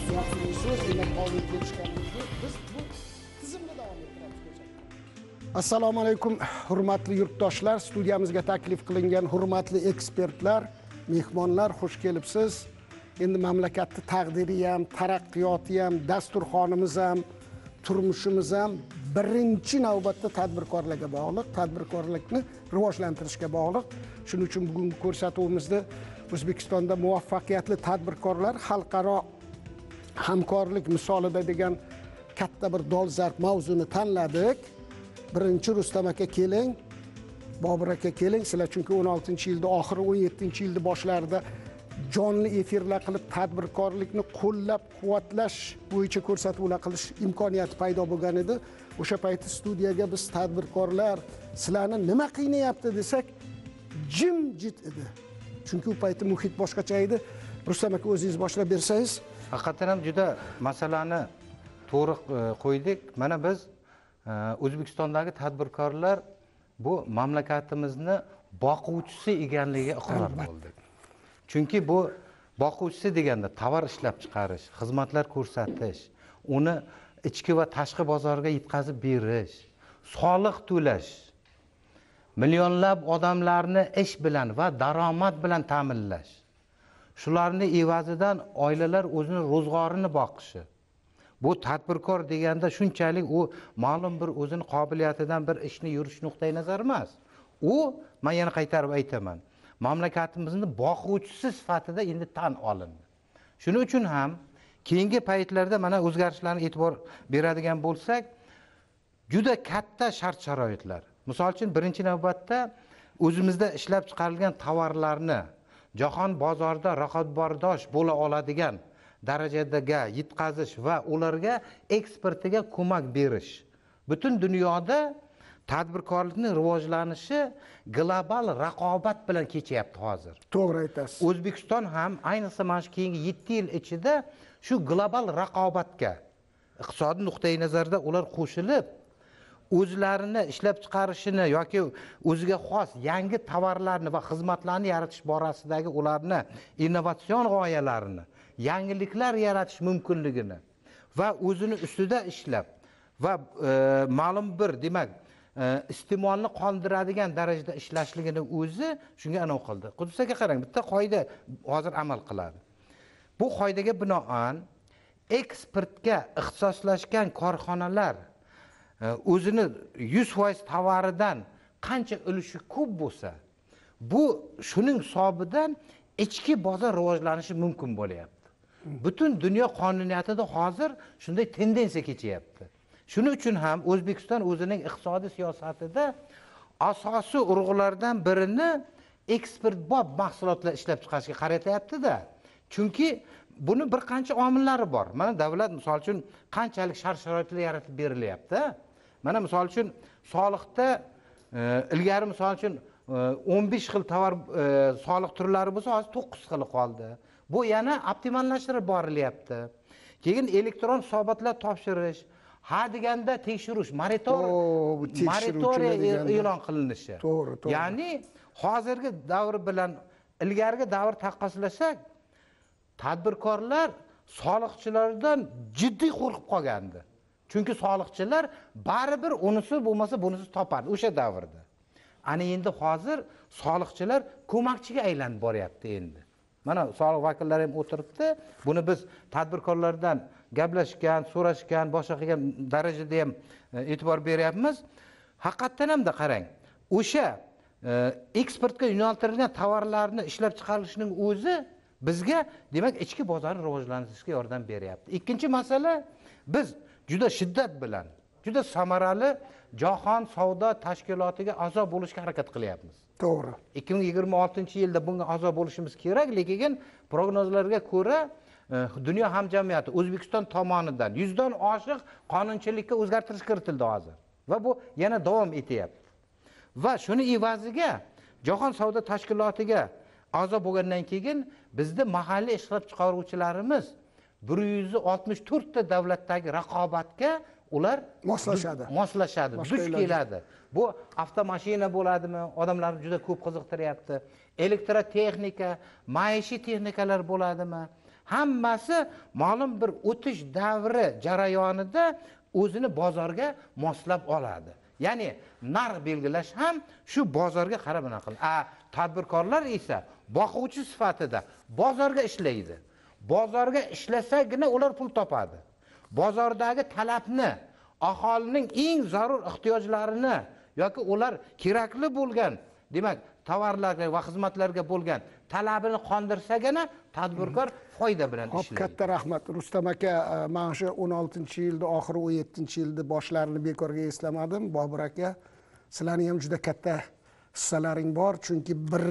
Yaxshi so'z demak oldinga kelishganimizni biz bu tizimda davom ettiramiz. Assalomu alaykum hurmatli yurtdoshlar, studiyamizga taklif qilingan hurmatli ekspertlar, mehmonlar, xush kelibsiz. Endi mamlakatning taqdiri ham, taraqqiyoti ham, dasturxonimiz ham, turmushimiz ham birinchi navbatda tadbirkorlarga bog'liq, tadbirkorlikni rivojlantirishga bog'liq. Shuning uchun bugungi ko'rsatuvimizda O'zbekistonda muvaffaqiyatli tadbirkorlar xalqaro hamkorlik misolida degan katta bir dolzarb mavzuni tanladik. Birinchi Rustam aka keling, Bobur aka keling. Sizlar chunki 16-yilda oxiri 17-yilda boshlarida jonli efirlar qilib tadbirkorlikni qo'llab-quvvatlash bo'yicha ko'rsatuvlar qilish imkoniyati paydo bo'lgan edi. O'sha payti studiyaga biz tadbirkorlar sizlarni nima qiynayapti desak, jimjit edi. Chunki u payti muhit boshqacha edi. Rustam aka o'zingiz boshlab bersangiz. Haqiqatan ham juda masalani to'g'ri qo'ydik. Mana biz O'zbekistondagi tadbirkorlar bu mamlakatimizni boquvchisi ekanligiga iqror bo'ldik. Chunki bu boquvchisi deganda tovar ishlab chiqarish, xizmatlar ko'rsatish, uni ichki va tashqi bozorga yetkazib berish, soliq to'lash, millionlab odamlarni ish bilan va daromad bilan ta'minlash. Shularni evazidan oilalar o'zini ro'zg'orini boqishi. Bu tadbirkor deganda shunchalik u ma'lum bir o'zini qobiliyatidan bir ishni yurish nuqtai nazar emas. U, men yana qaytarib aytaman, mamlakatimizni boquvchisi sifatida endi tan olindi. Shuning uchun ham keyingi paytlarda mana o'zgarishlarga e'tibor beradigan bo'lsak, juda katta shart-sharoitlar. Misol uchun birinchi navbatda o'zimizda ishlab chiqarilgan tovarlarni jahon bozorida raqobatbardosh bo'la oladigan darajadagi yetkazish va ularga eksportiga ko'mak berish. Butun dunyoda tadbirkorlikning rivojlanishi global raqobat bilan kechyapti hozir. To'g'ri aytasiz. O'zbekiston ham ayniqsa mana shu keyingi 7 yil ichida shu global raqobatga iqtisodiy nuqtai nazarda ular qo'shilib, o'zlarini ishlab chiqarishini yoki o'ziga xos yangi tovarlarni va xizmatlarni yaratish borasidagi ularni innovatsion g'oyalarini, yangiliklar yaratish mumkinligini va o'zini ustida ishlab va ma'lum bir, demak, iste'molni qondiradigan darajada ishlashligini o'zi shunga anav qildi. Qudusga qarang, bitta qoida hozir amal qiladi. Bu qoidaga binoan eksportga ixtisoslashgan korxonalar o'zini 100% tovaridan qancha ulushi ko'p bo'lsa, bu shuning hisobidan ichki bozor rivojlanishi mumkin bo'lyapti. Butun dunyo qonuniyatida hozir shunday tendensiya kechyapti. Shuning uchun ham O'zbekiston o'zining iqtisodiy siyosatida asosiy urg'ulardan birini eksportbop mahsulotlar ishlab chiqarishga qaratyapti-da. Chunki buni bir qancha omillari bor. Mana davlat misol uchun qanchalik shart-sharoitlar yaratib berilyapti. Mana misol uchun soliqda ilgari misol uchun 15 xil tovar soliq turlari bo'lsa, hozir 9 xili qoldi. Bu yana optimallashtirib borilyapti. Keyin elektron hisobotlar topshirish, ha deganda tekshirish, moratoriya e'lon qilinishi. To'g'ri. Ya'ni hozirgi davr bilan ilgarigi davr taqqoslasak, tadbirkorlar soliqchilardan jiddiy qo'rqib qolgandi. Chunki soliqchilar baribir unisi bo'lmasa bunisi topardi o'sha davrda. Ana endi hozir soliqchilar ko'makchiga aylanib boryapti endi. Mana soliq vakillari ham o'tiribdi. Buni biz tadbirkorlardan gaplashgan, so'rashgan, boshqa qilgan darajada ham e'tibor beryapmiz. Haqiqatan ham da qarang, o'sha eksportga yo'naltirilgan tovarlarni ishlab chiqarishning o'zi bizga, demak, ichki bozorni rivojlantirishga yordam beryapti. Ikkinchi masala, biz juda shiddat bilan, juda samarali jahon savdo tashkilotiga a'zo bo'lishga harakat qilyapmiz. To'g'ri. 2026-yilda bunga a'zo bo'lishimiz kerak, lekin prognozlarga ko'ra dunyo hamjamiyati O'zbekiston tomonidan 100 dan oshiq qonunchilikka o'zgartirish kiritildi hozir va bu yana davom etyapti. Va shuni evaziga jahon savdo tashkilotiga a'zo bo'lgandan keyin bizda mahalliy ishlab chiqaruvchilarimiz 164 ta davlatdagi raqobatga ular moslashadi, duch keladi. Bu avtomashina bo'ladimi? Odamlar juda ko'p qiziqtiryapti. Elektrotexnika, maishiy texnikalar bo'ladimi? hammasi ma'lum bir o'tish davri jarayonida o'zini bozorga moslab oladi. Ya'ni narx belgilash ham shu bozorga qarab anaqa qiladi. Tadbirkorlar esa boquvchi sifatida bozorga ishlaydi. Bozorga ishlasagina ular pul topadi. Bozordagi talabni, aholining eng zarur ehtiyojlarini yoki ular kerakli bo'lgan, demak, tovarlarga va xizmatlarga bo'lgan talabini qondirsagina tadbirkor foyda bilan ishlaydi. Katta rahmat Rustam aka, mana shu 16-yilda oxiri 17-yilda boshlarini bekorga eslamadim. Bobur aka, sizlarning ham juda katta hissalaring bor, chunki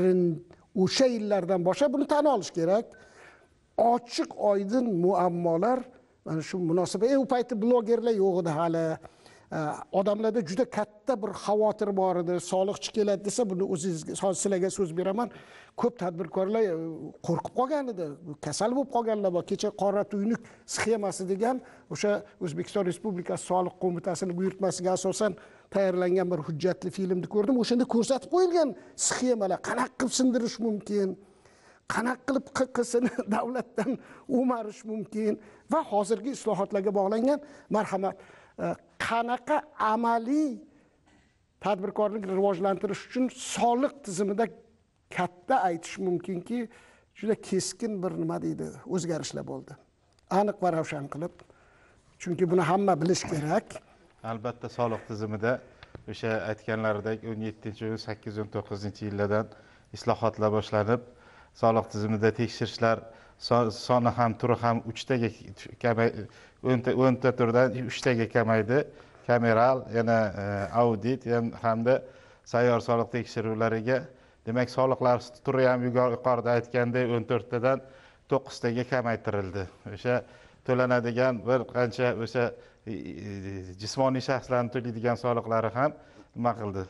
o'sha yillardan boshlab buni tan olish kerak. Ochiq oydin muammolar, mana shu munosabat, u payti blogerlar yo'q edi hali. Odamlarda juda katta bir xavotir bor edi. Soliqchi keladi desa, buni o'zingizga, sizlarga so'z beraman. Ko'p tadbirkorlar qo'rqib qolgan edi. Kasal bo'lib qolganlar bor. Kecha qora tuynuk sxemasi degan o'sha O'zbekiston Respublikasi Soliq qo'mitasining buyurtmasiga asosan tayyorlangan bir hujjatli filmni ko'rdim. O'shanda ko'rsatib qo'yilgan sxemalar qanaqa qilib sindirish mumkin, qanaqa qilib QQSni davlatdan o'marish mumkin va hozirgi islohotlarga bog'langan marhamat qanaqa amaliy tadbirkorlik rivojlantirish uchun soliq tizimida katta aytish mumkinki, juda keskin bir nima deydi, o'zgarishlar bo'ldi. Aniq va ravshan qilib. Chunki buni hamma bilish kerak. Albatta soliq tizimida o'sha aytganlaridek 17-18-19-yillardan islohotlar boshlanib, soliq tizimida tekshirishlar soni ham turi ham 3taga kamaydi, 10ta turdan 3taga kamaydi. Kameral, yana audit hamda sayyor soliq tekshiruvlariga, demak soliqlar turi ham yuqorida aytganday 14 tadan 9 taga kamaytirildi. O'sha to'lanadigan bir qancha o'sha jismoniy shaxslarning to'laydigan soliqlari ham nima qildi.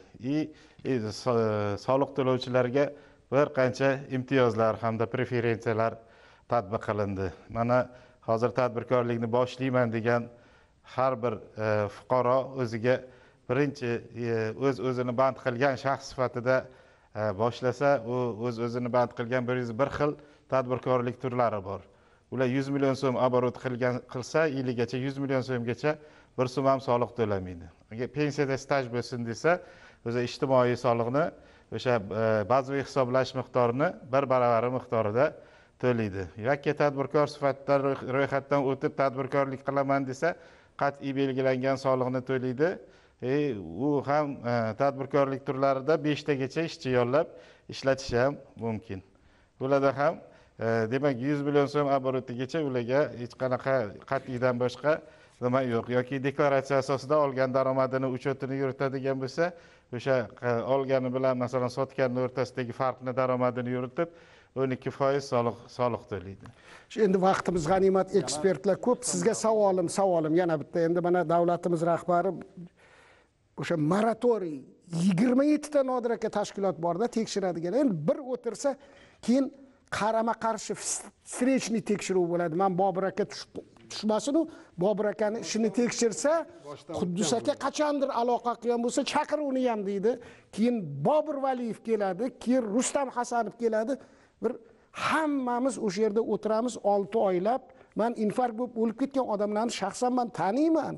Soliq to'lovchilarga bir qancha imtiyozlar hamda preferensiyalar tatbiq qilindi. Mana hozir tadbirkorlikni boshlayman degan har bir fuqaro o'ziga birinchi o'zini band qilgan shaxs sifatida boshlasa, u o'zini band qilgan 101 xil tadbirkorlik turlari bor. Ular 100 million so'm oborot qilsa, yiligacha 100 million so'mgacha bir so'm ham soliq to'lamaydi. Agar pensiyada staj bo'lsin desa, o'zi ijtimoiy soliqni o'sha bazaviy hisoblash miqdorini 1 baravari miqdorida to'laydi. Yoki tadbirkor sifatida ro'yxatdan o'tib tadbirkorlik qilaman desa, qat'iy belgilangan soliqni to'laydi. U ham tadbirkorlik turlarida 5 tagacha ishchi yollab ishlatish ham mumkin. Ularda ham demak 100 million so'm oborotigacha ularga hech qanaqa qat'iydan boshqa nima yo'q. Yoki deklaratsiya asosida olgan daromadini uchotini yuritadigan bo'lsa, o'sha olgani bilan masalan sotganning o'rtasidagi farqni daromadini yuritib 12% soliq to'laydi. Endi vaqtimiz g'animat, ekspertlar ko'p. Sizga savolim yana bitta. Endi mana davlatimiz rahbari o'sha moratoriy 27 ta Nodir aka tashkilot borda tekshiradigan. Endi bir o'tirsa, keyin qarama-qarshi встречный tekshiruv bo'ladi. Men Bobur aka tushmasin, Bobur akani ishini tekshirsa, Quddus aka qachondir aloqa qilgan bo'lsa, chaqir uni ham deydi. Keyin Bobur Valiyev keladi, keyin Rustam Hasanov keladi. Bir hammamiz o'sha yerda o'tiramiz 6 oylab. Men infarkt bo'lib o'lib ketgan odamlarni shaxsan men taniyman.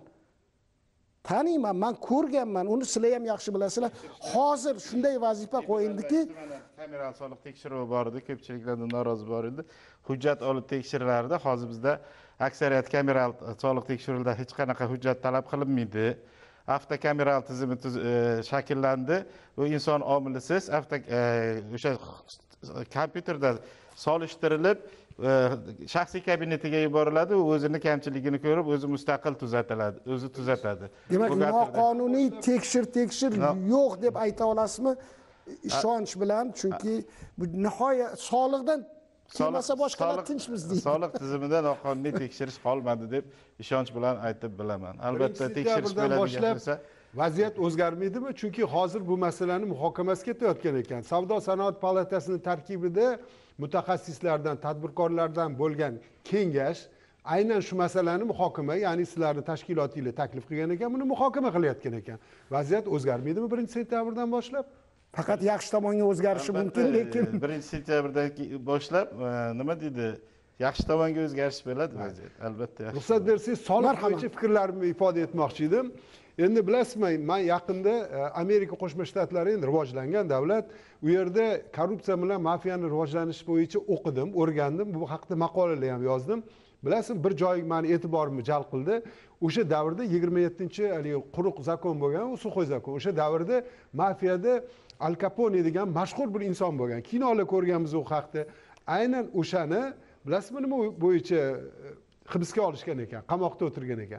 Men ko'rganman. Uni sizlar ham yaxshi bilasizlar. Hozir shunday vazifa qo'yildiki, kameral soliq tekshiruvi bor edi, ko'pchiliklardan norozi bor edi. Hujjat olib tekshirilardi. Hozir bizda aksariyat kameral soliq tekshiruvida hech qanaqa hujjat talab qilinmaydi. Avtokameral tizimi shakllandi. Bu inson omilisiz o'sha kompyuterda solishtirilib shaxsiy kabinetiga yuboriladi, u o'zini kamchiligini ko'rib, o'zi mustaqil tuzatiladi, o'zi tuzatadi. Demak, noqonuniy tekshir yo'q deb ayta olasizmi? Ishonch bilan, chunki bu nihoyat soliqdan kelmasa boshqalar tinchmiz deydi. Soliq tizimida noqonuniy tekshirish qolmadi deb ishonch bilan aytib bilaman. Albatta tekshirish bo'ladigan bo'lsa, vaziyat o'zgarmaydimi? Chunki hozir bu masalani muhokamasi ketayotgan ekan. Savdo sanoat palatasining tarkibida mutaxassislardan, tadbirkorlardan bo'lgan kengash aynan shu masalani muhokama, ya'ni sizlarni tashkilotingiz taklif qilgan ekan, buni muhokama qilayotgan ekan. Vaziyat o'zgarmaydimi 1-sentyabrdan boshlab? Faqat yaxshi tomonga o'zgarishi mumkin, lekin 1-sentyabrdan boshlab nima deydi? yaxshi tomonga o'zgarish bo'ladi vaziyat, albatta yaxshi. Ruxsat bersangiz, soliq bo'yicha fikrlarimni ifoda etmoqchi edim. Endi bilasizmi, men yaqinda Amerika Qo'shma Shtatlari endi rivojlangan davlat, u yerda korrupsiya bilan mafiyani rivojlanishi bo'yicha o'qidim, o'rgandim, bu haqida maqolalar ham yozdim. Bilasizmi, bir joy meni e'tiborimni jalb qildi. O'sha davrda 27-yil quruq zakon bo'lgan, u suxoy zakon. O'sha davrda mafiyada Al Capone degan mashhur bir inson bo'lgan. Kinolar ko'rganmiz u haqda. Aynan o'shani bilasizmi nima bo'yicha hibsga olishgan ekan, qamoqda o'tirgan ekan.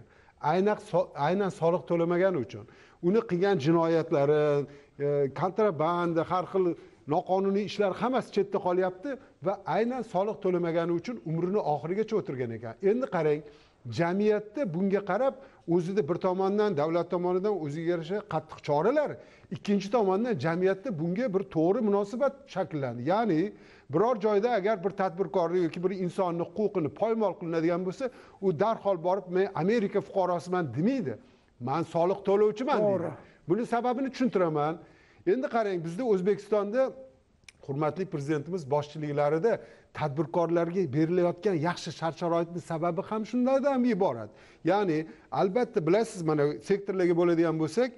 Aynan soliq to'lamagani uchun. Uni qilgan jinoyatlari, kontrabanda, har xil noqonuniy ishlar hammasi chetda qolyapti va aynan soliq to'lamagani uchun umrini oxirigacha o'tirgan ekan. Endi qarang, jamiyatda bunga qarab o'zida bir tomondan davlat tomonidan o'ziga yarasha qattiq choralar, ikkinchi tomondan jamiyatda bunga bir to'g'ri munosabat shakllandi. Ya'ni biror joyda agar bir tadbirkorlik yoki bir insonning huquqini poymol qilinadigan bo'lsa, u darhol borib men Amerika fuqarosiman demaydi. Men soliq to'lovchiman deydi. Buni sababini tushuntiraman. Endi qarang, bizda O'zbekistonda hurmatli prezidentimiz boshchiliklarida tadbirkorlarga berilayotgan yaxshi shart-sharoitning sababi ham shundan iborat. Ya'ni albatta bilasiz, mana sektorlarga bo'ladigan bo'lsak,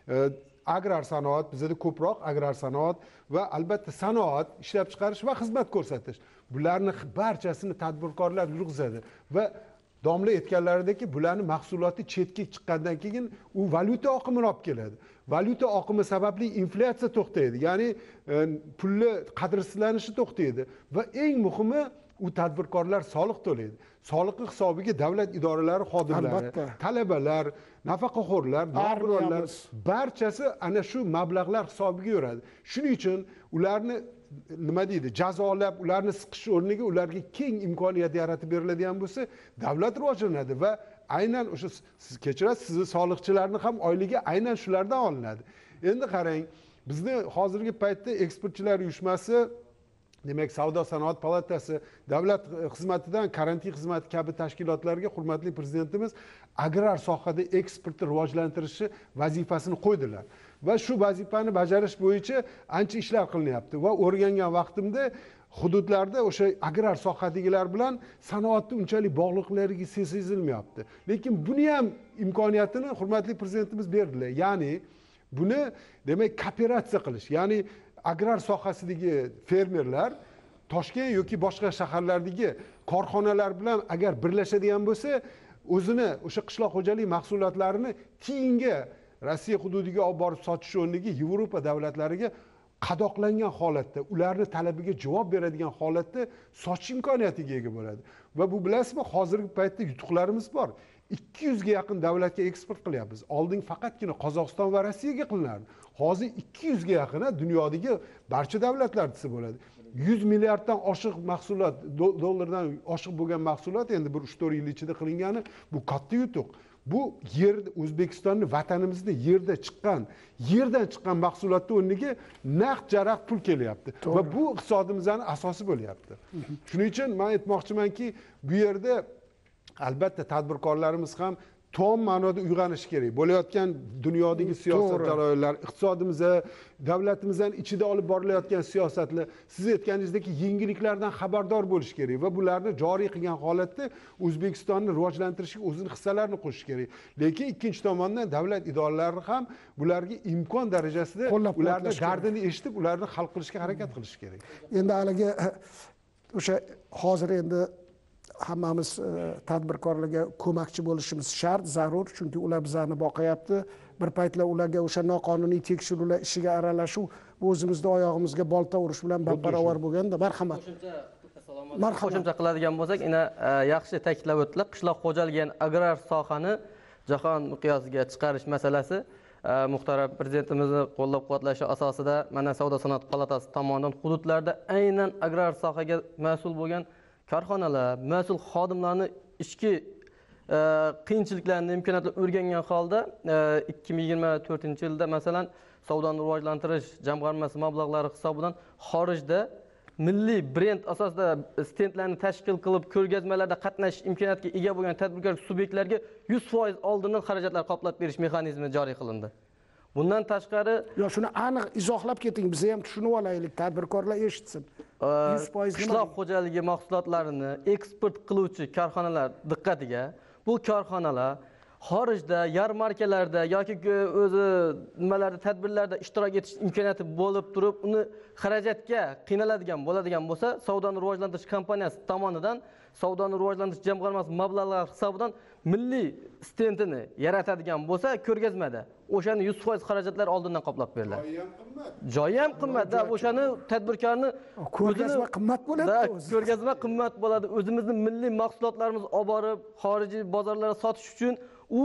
agrar sanoat, bizda ko'proq agrar sanoat va albatta sanoat, ishlab chiqarish va xizmat ko'rsatish. Bularning barchasini tadbirkorlar yurg'izadi va domla aytganlaridagi bularning mahsuloti chetga chiqqandan keyin u valyuta oqimini olib keladi. Valyuta oqimi sababli inflyatsiya to'xtaydi. Ya'ni pulni qadrsizlanishi to'xtaydi va eng muhimi u tadbirkorlar soliq to'laydi. Soliqning hisobiga davlat idoralari xodimlari, talabalar, nafaqaxo'rlar, nogironlar barchasi ana shu mablag'lar hisobiga yuradi. Shuning uchun ularni nima deydi, jazolab, ularni siqish o'rniga ularga keng imkoniyat yaratib beriladigan bo'lsa, davlat rivojlanadi va aynan o'sha siz kechirasiz, sizni soliqchilarning ham oyligi aynan shulardan olinadi. Endi qarang, bizni hozirgi paytda eksportchilar uyushmasi, demak Savdo sanoat palatasi, davlat xizmatidan karantin xizmati kabi tashkilotlarga hurmatli prezidentimiz agrar sohada eksportni rivojlantirishi vazifasini qo'ydilar. Va shu vazifani bajarish bo'yicha ancha ishlar qilinyapti va o'rgangan vaqtimda hududlarda o'sha agrar sohadagilar bilan sanoatni unchalik bog'liqligi sezilmayapti. Lekin buni ham imkoniyatini hurmatli prezidentimiz berdilar. Ya'ni buni demak kooperatsiya qilish, ya'ni agrar sohasidagi fermerlar Toshkent yoki boshqa shaharlardagi korxonalar bilan agar birlashadigan bo'lsa, o'zini o'sha qishloq xo'jalik mahsulotlarini tiyinga Rossiya hududiga olib borib sotish o'rniga Yevropa davlatlariga qadoqlangan holatda, ularni talabiga javob beradigan holatda sotish imkoniyatiga ega bo'ladi. Va bu bilasizmi, hozirgi paytda yutuqlarimiz bor. 200 ga yaqin davlatga eksport qilyapmiz. Oldin faqatgina Qozog'iston va Rossiyaga qilinardi. Hozir 200 ga yaqin dunyodagi barcha davlatlar desa bo'ladi. 100 milliarddan oshiq mahsulot, dollardan oshiq bo'lgan mahsulot endi bir 3-4 yil ichida qilingani, bu katta yutuq. Bu yer O'zbekistonning, vatanimizda yerdan chiqqan mahsulotning o'rniga naqd jaraq pul kelyapti va bu iqtisodimizning asosi bo'lyapti. Shuning uchun men aytmoqchimanki, bu yerda albatta tadbirkorlarimiz ham tom ma'noda uyg'onishi kerak. Bo'layotgan dunyodagi siyosat jarayonlar, iqtisodimizda, davlatimizdan ichida olib borilayotgan siyosatlar, siz aytganingizdek yengilliklardan xabardor bo'lish kerak va bularni joriy qilgan holatda O'zbekistonni rivojlantirishga o'zining hissalarini qo'shish kerak. Lekin ikkinchi tomondan davlat idoralari ham bularga imkon darajasida ularning dardini eshitib, ularni hal qilishga harakat qilish kerak. Endi haligi o'sha hozir endi hammamiz tadbirkorlarga ko'makchi bo'lishimiz shart, zarur, chunki ular bizlarni boqayapti. Bir paytlar ularga o'sha noqonuniy tekshiruvlar ishiga aralashuv o'zimizda oyog'imizga bolta urish bilan barobar bo'lganda, marhamat. Qo'shimcha qiladigan bo'lsak, yana yaxshi ta'kidlab o'tdilar. Qishloq xo'jaligi, agrar sohani jahon miqyosiga chiqarish masalasi muhtaram prezidentimizni qo'llab-quvvatlashi asosida mana Savdo sanoat palatasi tomonidan hududlarda aynan agrar sohaga mas'ul bo'lgan korxonalar, mas'ul xodimlarni ichki qiyinchiliklarni, imkoniyatlarni o'rgangan holda 2024-yilda masalan savdoni rivojlantirish jamg'armasi mablag'lari hisobidan xorijda milliy brend asosida stendlarni tashkil qilib, ko'rgazmalarda qatnashish imkoniyatiga ega bo'lgan tadbirkor subyektlarga 100% oldindan xarajatlar qoplab berish mexanizmi joriy qilindi. Bundan tashqari Yo, shuni aniq izohlab keting, biz ham tushunib olaylik, tadbirkorlar eshitsin. 100% qishloq xo'jaligi mahsulotlarini eksport qiluvchi korxonalar diqqatiga, bu korxonalar xorijda, yarmarkalarda yoki o'zi nimalarda, tadbirlarda ishtirok etish imkoniyati bo'lib turib, uni xarajatga bo'ladigan bo'lsa, savdoni rivojlantirish kompaniyasi tomonidan savdoni rivojlantirish jamg'armasi mablag'lari hisobidan milliy stendini yaratadigan bo'lsa, ko'rgazmada o'shani 100% xarajatlar oldindan qoplab beriladi. Joyi ham qimmat. O'shani tadbirkorni ko'rgazma qimmat bo'ladi. Ko'rgazma qimmat bo'ladi. O'zimizning milliy mahsulotlarimizni olib borib, xorijiy bozorlarga sotish uchun u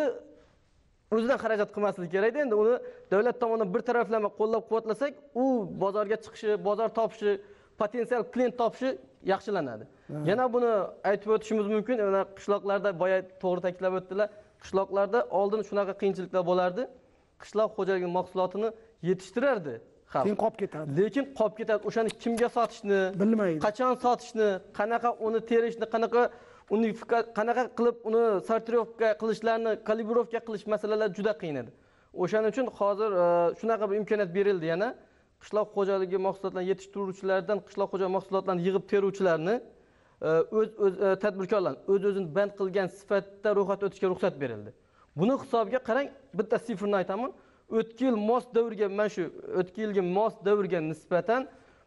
o'zidan xarajat qilmasligi kerak-da. Endi uni davlat tomonidan bir taraflama qo'llab-quvvatlasak, u bozorga chiqishi, bozor topishi, potensial klient topishi yaxshilanadi. Yana buni aytib o'tishimiz mumkin. Mana qishloqlarda boya to'g'ri ta'kidlab o'tdilar. Qishloqlarda oldin shunaqa qiyinchiliklar bo'lardi. Qishloq xo'jaligi mahsulotini yetishtirardi xalq. Keyin qolib ketadi. Lekin qolib ketadi. O'shani kimga sotishni bilmaydi. Qachon sotishni, qanaqa uni terishni, qanaqa qilib uni sortirovka qilishlarni, kalibrovka qilish masalalari juda qiyin edi. O'shaning uchun hozir shunaqa bir imkoniyat berildi yana. Qishloq xo'jaligi mahsulotlarini yetishtiruvchilardan qishloq xo'jaligi mahsulotlarini yig'ib teruvchilarni tadbirkorlarni o'z-o'zini band qilgan sifatda ro'yxatdan o'tishga ruxsat berildi. Buni hisobiga qarang, bitta sifrni aytaman. O'tgan yil mos davrga, mana shu o'tgan yilgi mos davrga nisbatan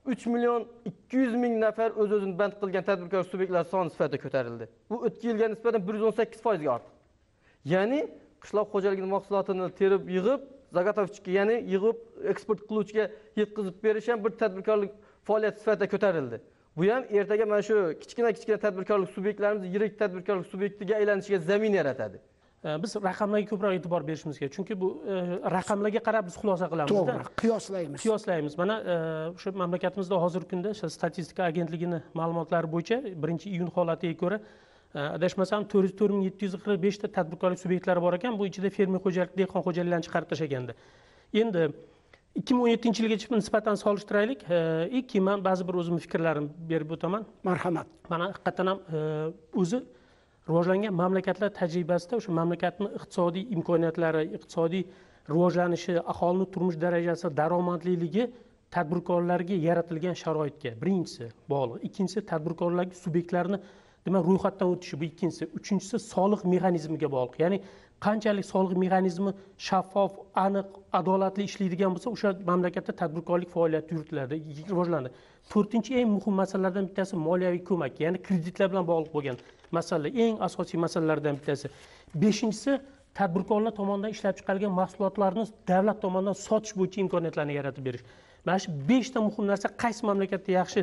3.200.000 nafar o'z-o'zini band qilgan tadbirkor subyektlar soni sifatida ko'tarildi. Bu o'tgan yilga nisbatan 118% ga ortdi. Ya'ni qishloq xo'jaligi mahsulotini terib yig'ib, zagotovchiga, ya'ni yig'ib eksport qiluvchiga yetkazib berish ham bir tadbirkorlik faoliyati sifatida ko'tarildi. Bu ham ertaga mana shu kichkina tadbirkorlik subyektlarimiz yirik tadbirkorlik subyektiga aylanishiga zamin yaratadi. Biz raqamlarga ko'proq e'tibor berishimiz kerak. Chunki bu raqamlarga qarab biz xulosa qilamiz. To'g'ri, qiyoslaymiz. Mana o'sha mamlakatimizda hozirgi kunda statistika agentligini ma'lumotlari bo'yicha 1-iyun holatiga ko'ra adashmasam 404.745 ta tadbirkorlik subyektlari bor ekan. Bu ichida fermer xo'jalik, dehqon xo'jaliklarini chiqarib tashlaganda. Endi 2017-yilgacha nisbatan solishtiraylik. Keyin men ba'zi bir o'zimning fikrlarimni berib o'taman. Marhamat. Mana haqiqatan ham o'zi rivojlangan mamlakatlar tajribasida o'sha mamlakatning iqtisodiy imkoniyatlari, iqtisodiy rivojlanishi, aholining turmush darajasi, daromadliligi tadbirkorlarga yaratilgan sharoitga birinchisi bog'liq. Ikkinchisi tadbirkorlarga subyektlarni demak ro'yxatdan o'tishi, bu ikkinchisi. Uchinchisi soliq mexanizmiga bog'liq. Ya'ni qanchalik soliq mexanizmi shaffof, aniq, adolatli ishlaydigan bo'lsa, o'sha mamlakatda tadbirkorlik faoliyati yuritiladi, rivojlanadi. To'rtinchi eng muhim masalalardan bittasi moliyaviy ko'mak, ya'ni kreditlar bilan bog'liq bo'lgan masala, eng asosiy masalalardan bittasi. Beshinchisi tadbirkorlar tomonidan ishlab chiqarilgan mahsulotlarni davlat tomonidan sotish bo'yicha imkoniyatlarni yaratib berish. Mana shu 5 ta muhim narsa qaysi mamlakatda yaxshi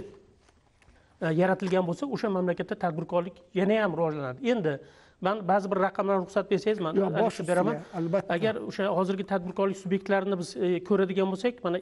yaratilgan bo'lsa, o'sha mamlakatda tadbirkorlik yana ham rivojlanadi. Endi men ba'zi bir raqamlarni ruxsat bersangiz, men boshib beraman. Albatta. Agar o'sha hozirgi tadbirkorlik subyektlarini biz ko'radigan bo'lsak, mana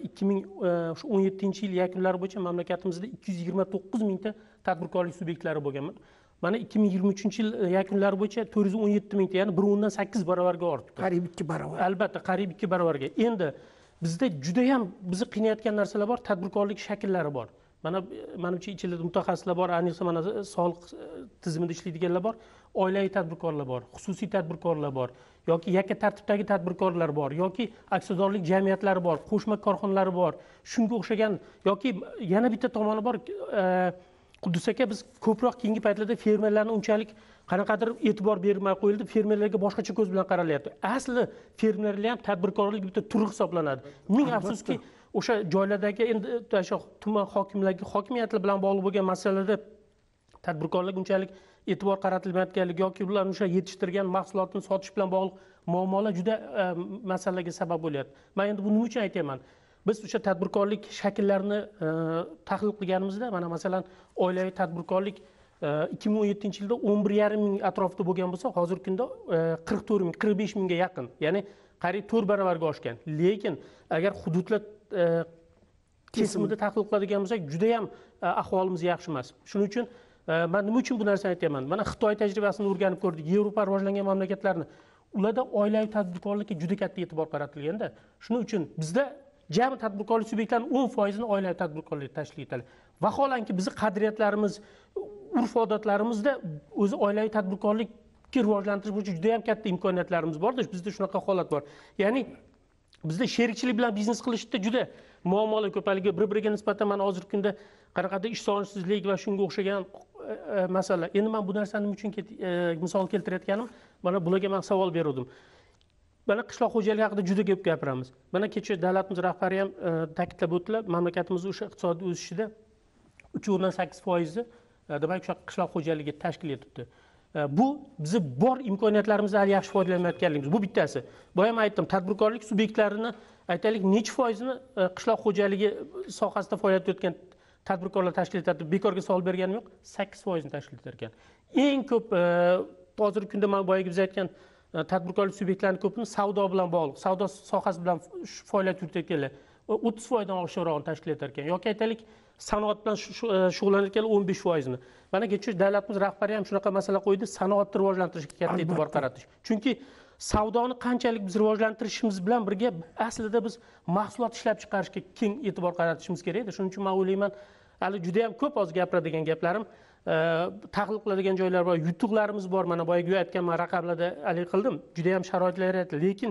2017-yil yakunlari bo'yicha mamlakatimizda 229.000 ta tadbirkorlik subyektlari bo'lgan. Mana 2023-yil yakunlari bo'yicha 417.000 ta, ya'ni 1.8 barobarga ortdi. Qariyb 2 barobar. Albatta, qariyb 2 barobarga. Endi bizda juda ham bizni qiynayotgan narsalar bor, tadbirkorlik shakllari bor. Menimcha ichida mutaxassislar bor, ayniqsa mana soliq tizimida ishlaydiganlar bor, oilaviy tadbirkorlar bor, xususiy tadbirkorlar bor, yoki yakka tartibdagi tadbirkorlar bor, yoki aksiyadorlik jamiyatlari bor, qo'shma korxonalari bor. Shunga o'xshagan yoki yana bitta tomoni bor. Quddus aka, biz ko'proq keyingi paytlarda fermerlarni unchalik qanaqadir e'tibor bermay qo'yildi, fermerlarga boshqacha ko'z bilan qaralyapti. Asli fermerlar ham tadbirkorlik bitta turi hisoblanadi. Ming afsuski, o'sha joylardagi endi o'sha tuman hokimiyati bilan bog'liq bo'lgan masalalarda tadbirkorlik unchalik e'tibor qaratilmayotganligi yoki ular o'sha yetishtirgan mahsulotni sotish bilan bog'liq muammolar juda masalalarga sabab bo'lyapti. Men endi buni nima uchun aytayman? Biz o'sha tadbirkorlik shakllarini tahlil qilganimizda, mana masalan, oilaviy tadbirkorlik 2017-yilda 11,5 ming atrofida bo'lgan bo'lsa, hozirgi kunda 44 ming, 45 mingga yaqin, ya'ni qariyb 4 barobarga oshgan. Lekin agar hududlar kesimida tahlil qiladigan bo'lsak, juda ham ahvolimiz yaxshi emas. Shuning uchun men nima uchun bu narsani aytaman? Mana Xitoy tajribasini o'rganib ko'rdik, Yevropa rivojlangan mamlakatlarni. Ularda oilaviy tadbirkorlikka juda katta e'tibor qaratilganda. Shuning uchun bizda jami tadbirkorlik subyektlarning 10% ni oilaviy tadbirkorlik tashkil etadi. Vaholanki bizning qadriyatlarimiz, urf-odatlarimizda o'zi oilaviy tadbirkorlikni rivojlantirish bo'yicha juda ham katta imkoniyatlarimiz bordir. Bizda shunaqa holat bor. Ya'ni bizda sherikchilik bilan biznes qilishda juda muammolar ko'paligi, bir biriga nisbatan mana hozirgi kunda qanaqadir ish sonishsizlik va shunga o'xshagan masala. Endi men bu narsani nima uchun misol keltirayotganim, mana bularga men savol berdim. Mana qishloq xo'jaligi haqida juda ko'p gapiramiz. Mana kecha davlatimiz rahbari ham ta'kidlab o'tdilar, mamlakatimiz o'sha iqtisodiy o'sishida 3.8% demak o'sha qishloq xo'jaligi tashkil etibdi. Bu bizni bor imkoniyatlarimizdan hali yaxshi foydalanmayotganligimiz. Bu bittasi. Boya ham aytdim, tadbirkorlik subyektlarini aytaylik necha foizini qishloq xo'jaligi sohasida faoliyat yuritgan tadbirkorlar tashkil etadi. Bekorga savol berganim yo'q, 8% tashkil etar ekan. Eng ko'p hozirgi kunda men boyagi biz aytgan tadbirkorlik subyektlarining ko'pini savdo bilan bog'liq, savdo sohasi bilan faoliyat yuritayotganlar 30% dan oshiqrog'ini tashkil etar ekan. Yoki aytaylik sanoat bilan shug'ullanayotganlar 15%ni. Mana kecha davlatimiz rahbari ham shunaqa masala qo'ydi, sanoatni rivojlantirishga katta e'tibor qaratish. Chunki savdoni qanchalik biz rivojlantirishimiz bilan birga aslida biz mahsulot ishlab chiqarishga keng e'tibor qaratishimiz kerak edi. Shuning uchun men o'ylayman, hali juda ham ko'p hozir gapiradigan gaplarim, tahlil qiladigan joylar bor, yutuqlarimiz bor. Mana boyagi aytganman raqamlarda hali qildim. Juda ham sharoitlar yaratildi, lekin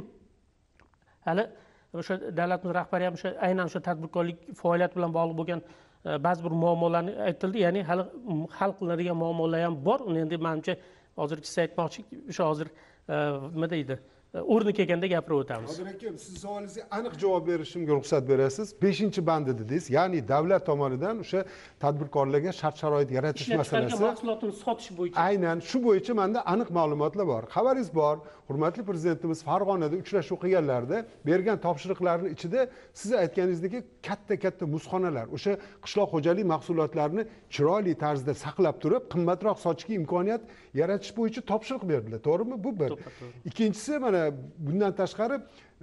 hali o'sha davlatimiz rahbari ham o'sha aynan o'sha tadbirkorlik faoliyati bilan bog'liq bo'lgan ba'zi bir muammolarni aytildi. Ya'ni hali hal qilinadigan muammolar ham bor. Uni endi menimcha hozirgisi aytmoqchi, o'sha hozir nima deydi, o'rni kelganda gapirib o'tamiz. Hozir aka, siz savolingizga aniq javob berishimga ruxsat berasiz. 5-bandi dedingiz, ya'ni davlat tomonidan o'sha tadbirkorlarga shart-sharoit yaratish masalasi. Mahsulotni sotish bo'yicha. Aynan shu bo'yicha menda aniq ma'lumotlar bor. Xabaringiz bor, hurmatli prezidentimiz Farg'onada uchrashuv qilganlarida bergan topshiriqlarning ichida siz aytganingizdek katta muzxonalar, o'sha qishloq xo'jalik mahsulotlarini chiroyli tarzda saqlab turib, qimmatroq sotishga imkoniyat yaratish bo'yicha topshiriq berdilar. To'g'rimi? Bu bir. Ikkinchisi, mana bundan tashqari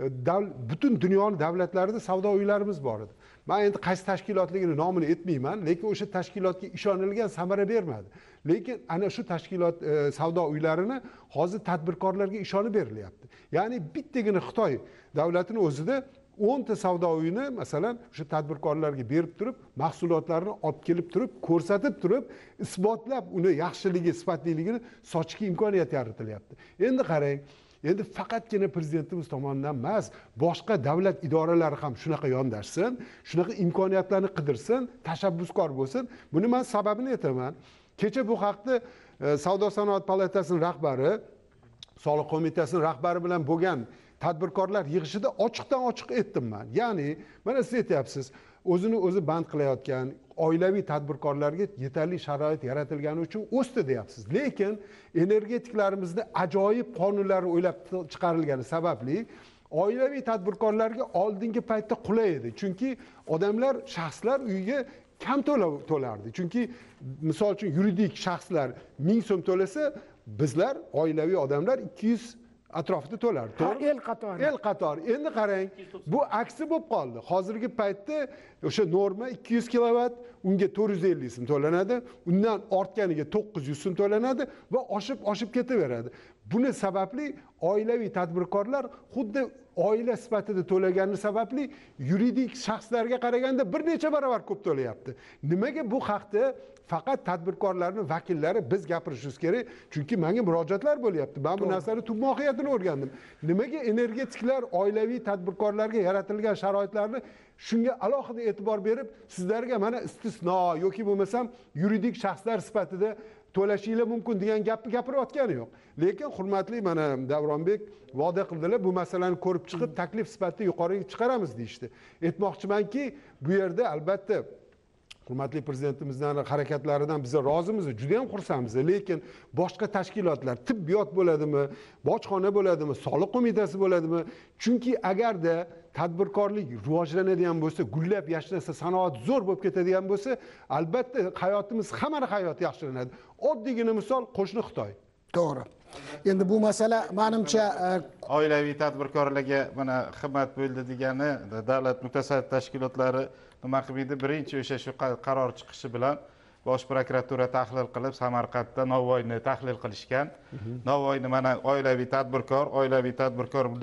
butun dunyoning davlatlarida savdo uylarimiz bor edi. Men endi qaysi tashkilotligini nomini aytmayman, lekin o'sha tashkilotga ishonilgan samara bermadi. Lekin ana shu tashkilot savdo uylarini hozir tadbirkorlarga ishonib berilyapti. Ya'ni bittagina Xitoy davlatining o'zida 10 ta savdo uyini masalan o'sha tadbirkorlarga berib turib, mahsulotlarni olib kelib turib, ko'rsatib turib, isbotlab uni yaxshiligi, sifatliligini sotishga imkoniyat yaratilyapti. Endi qarang, endi faqatgina prezidentimiz tomonidan emas, boshqa davlat idoralari ham shunaqa yondashsin, shunaqa imkoniyatlarni qidirsin, tashabbuskor bo'lsin. Buni men sababini aytaman. Kecha bu haqda Savdo sanoat palatasining rahbari, Soliq qo'mitasining rahbari bilan bo'lgan tadbirkorlar yig'ishida ochiqdan ochiq aytdim men. Ya'ni mana siz aytyapsiz, o'zini o'zi band qilayotgan oilaviy tadbirkorlarga yetarli sharoit yaratilgani uchun o'sdi deyapsiz. Lekin energetiklarimizni ajoyib qonunlar o'ylab chiqarilgani sababli oilaviy tadbirkorlarga oldingi paytda qulay edi. Chunki odamlar, shaxslar uyiga kam to'lardi. Chunki misol uchun yuridik shaxslar 1000 so'm to'lasa, bizlar oilaviy odamlar 200 atrofida to'lardi. To'g'ri? El qatori. Endi qarang, bu aksi bo'lib qoldi. Hozirgi paytda o'sha norma 200 kilovat, unga 450 so'm to'lanadi, undan ortganiga 900 so'm to'lanadi va oshib ketaveradi. Buni sababli oilaviy tadbirkorlar xuddi oila sifatida to'lagani sababli yuridik shaxslarga qaraganda bir necha barobar ko'p to'layapti. Nimaga bu haqda faqat tadbirkorlarning vakillari biz gapirishimiz kerak? Chunki menga murojaatlar bo'lyapti. Men bu narsani tub mohiyatini o'rgandim. Nimaga energetiklar oilaviy tadbirkorlarga yaratilgan sharoitlarni shunga alohida e'tibor berib, sizlarga mana istisno yoki bo'lmasam yuridik shaxslar sifatida to'lashinglar mumkin degan gapni gapirayotgani yo'q. Lekin hurmatli mana Davronbek va'da qildilar, bu masalani ko'rib chiqib taklif sifatida yuqoriga chiqaramiz deyishdi. Aytmoqchimanki, bu yerda albatta hurmatli prezidentimizning harakatlaridan biz rozimiz, juda ham xursandmiz. Lekin boshqa tashkilotlar, tibbiyot bo'ladimi, bojxona bo'ladimi, soliq qo'mitasi bo'ladimi? Chunki agarda tadbirkorlik rivojlanadigan bo'lsa, gullab yashnasa, sanoat zo'r bo'lib ketadigan bo'lsa, albatta hayotimiz, hamma hayot yaxshilanadi. Oddiygina misol qo'shni Xitoy. To'g'ri. Endi bu masala menimcha oilaviy tadbirkorlarga mana xizmat bo'ldi degani davlat mutasaddi tashkilotlari nima qilmaydi? Birinchi o'sha shu qaror chiqishi bilan Bosh prokuratura tahlil qilib, Samarqandda Navoiyni tahlil qilishgan. Navoiyni mana oilaviy tadbirkor buni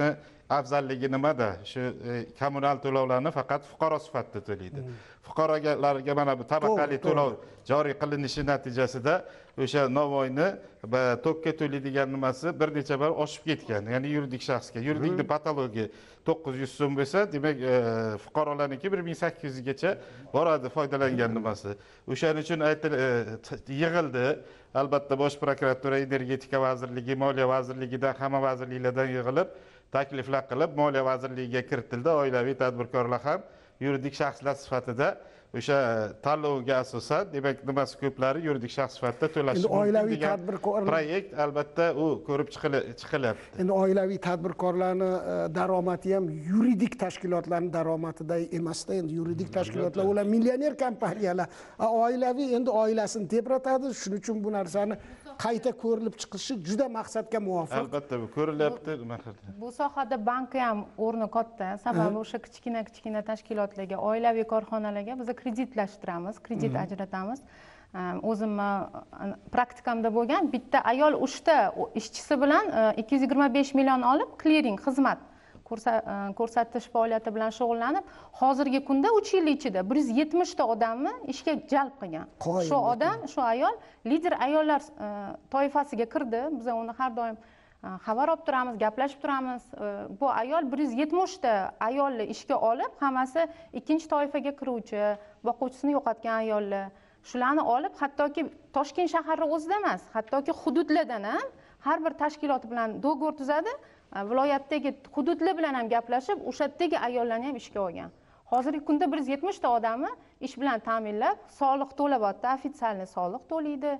afzalligi nimada? Shu kommunal to'lovlarni faqat fuqaro sifatida to'laydi. Fuqarolarga mana bu tabaqali to'lov joriy qilinishi natijasida o'sha Navoiyni tokka to'laydigan nimasi bir necha bor oshib ketgan. Ya'ni yuridik shaxsga, yuridikni patologiya 900 so'm bo'lsa, demak fuqarolarniki 1800 gacha boradi foydalangan nimasi. O'shaning uchun yig'ildi. Albatta Bosh prokuratura, Energetika vazirligi, Moliya vazirligidan, hamma vazirliklardan yig'ilib, takliflar qilib, Moliya vazirligiga kiritildi. Oilaviy tadbirkorlar ham yuridik shaxslar sifatida o'sha tanlovga asosan, demak, nimasi ko'plari yuridik shaxs sifatida to'lashi mumkin. Oilaviy tadbirkorlar proyekt albatta u ko'rib chiqilyapti. Endi oilaviy tadbirkorlarni daromadi ham yuridik tashkilotlarning daromadiday emasda. Endi yuridik tashkilotlar ular millioner kompaniyalar. Oilaviy endi oilasini tebratadi. Shuning uchun bu narsani qayta ko'rilib chiqishi juda maqsadga muvofiq. Albatta bu ko'rilyapti. Bu sohada bankka ham o'rni katta. Sababi o'sha kichkina tashkilotlarga, oilaviy korxonalarga biz kreditlashtiramiz, kredit ajratamiz. O'zimni praktikamda bo'lgan bitta ayol 3 ta ishchisi bilan 225 million olib kliring xizmat ko'rsatish faoliyati bilan shug'ullanib, hozirgi kunda 3 yil ichida 170 ta odamni ishga jalb qilgan. Shu odam, shu ayol lider ayollar toifasiga kirdi. Biz uni har doim xabar olib turamiz, gaplashib turamiz. Bu ayol 170 ta ayolni ishga olib, hammasi ikkinchi toifaga kiruvchi, boquvchisini yo'qotgan ayollar. Shularni olib, hattoki Toshkent shahri o'zida emas, hattoki hududlardan ham har bir tashkilot bilan do'g'or tuzadi. Viloyatdagi hududlar bilan ham gaplashib, o'sha yerdagi ayollarni ham ishga olgan. Hozirgi kunda 170 ta odamni ish bilan ta'minlab, soliq to'layapti, ofitsialniy soliq to'laydi.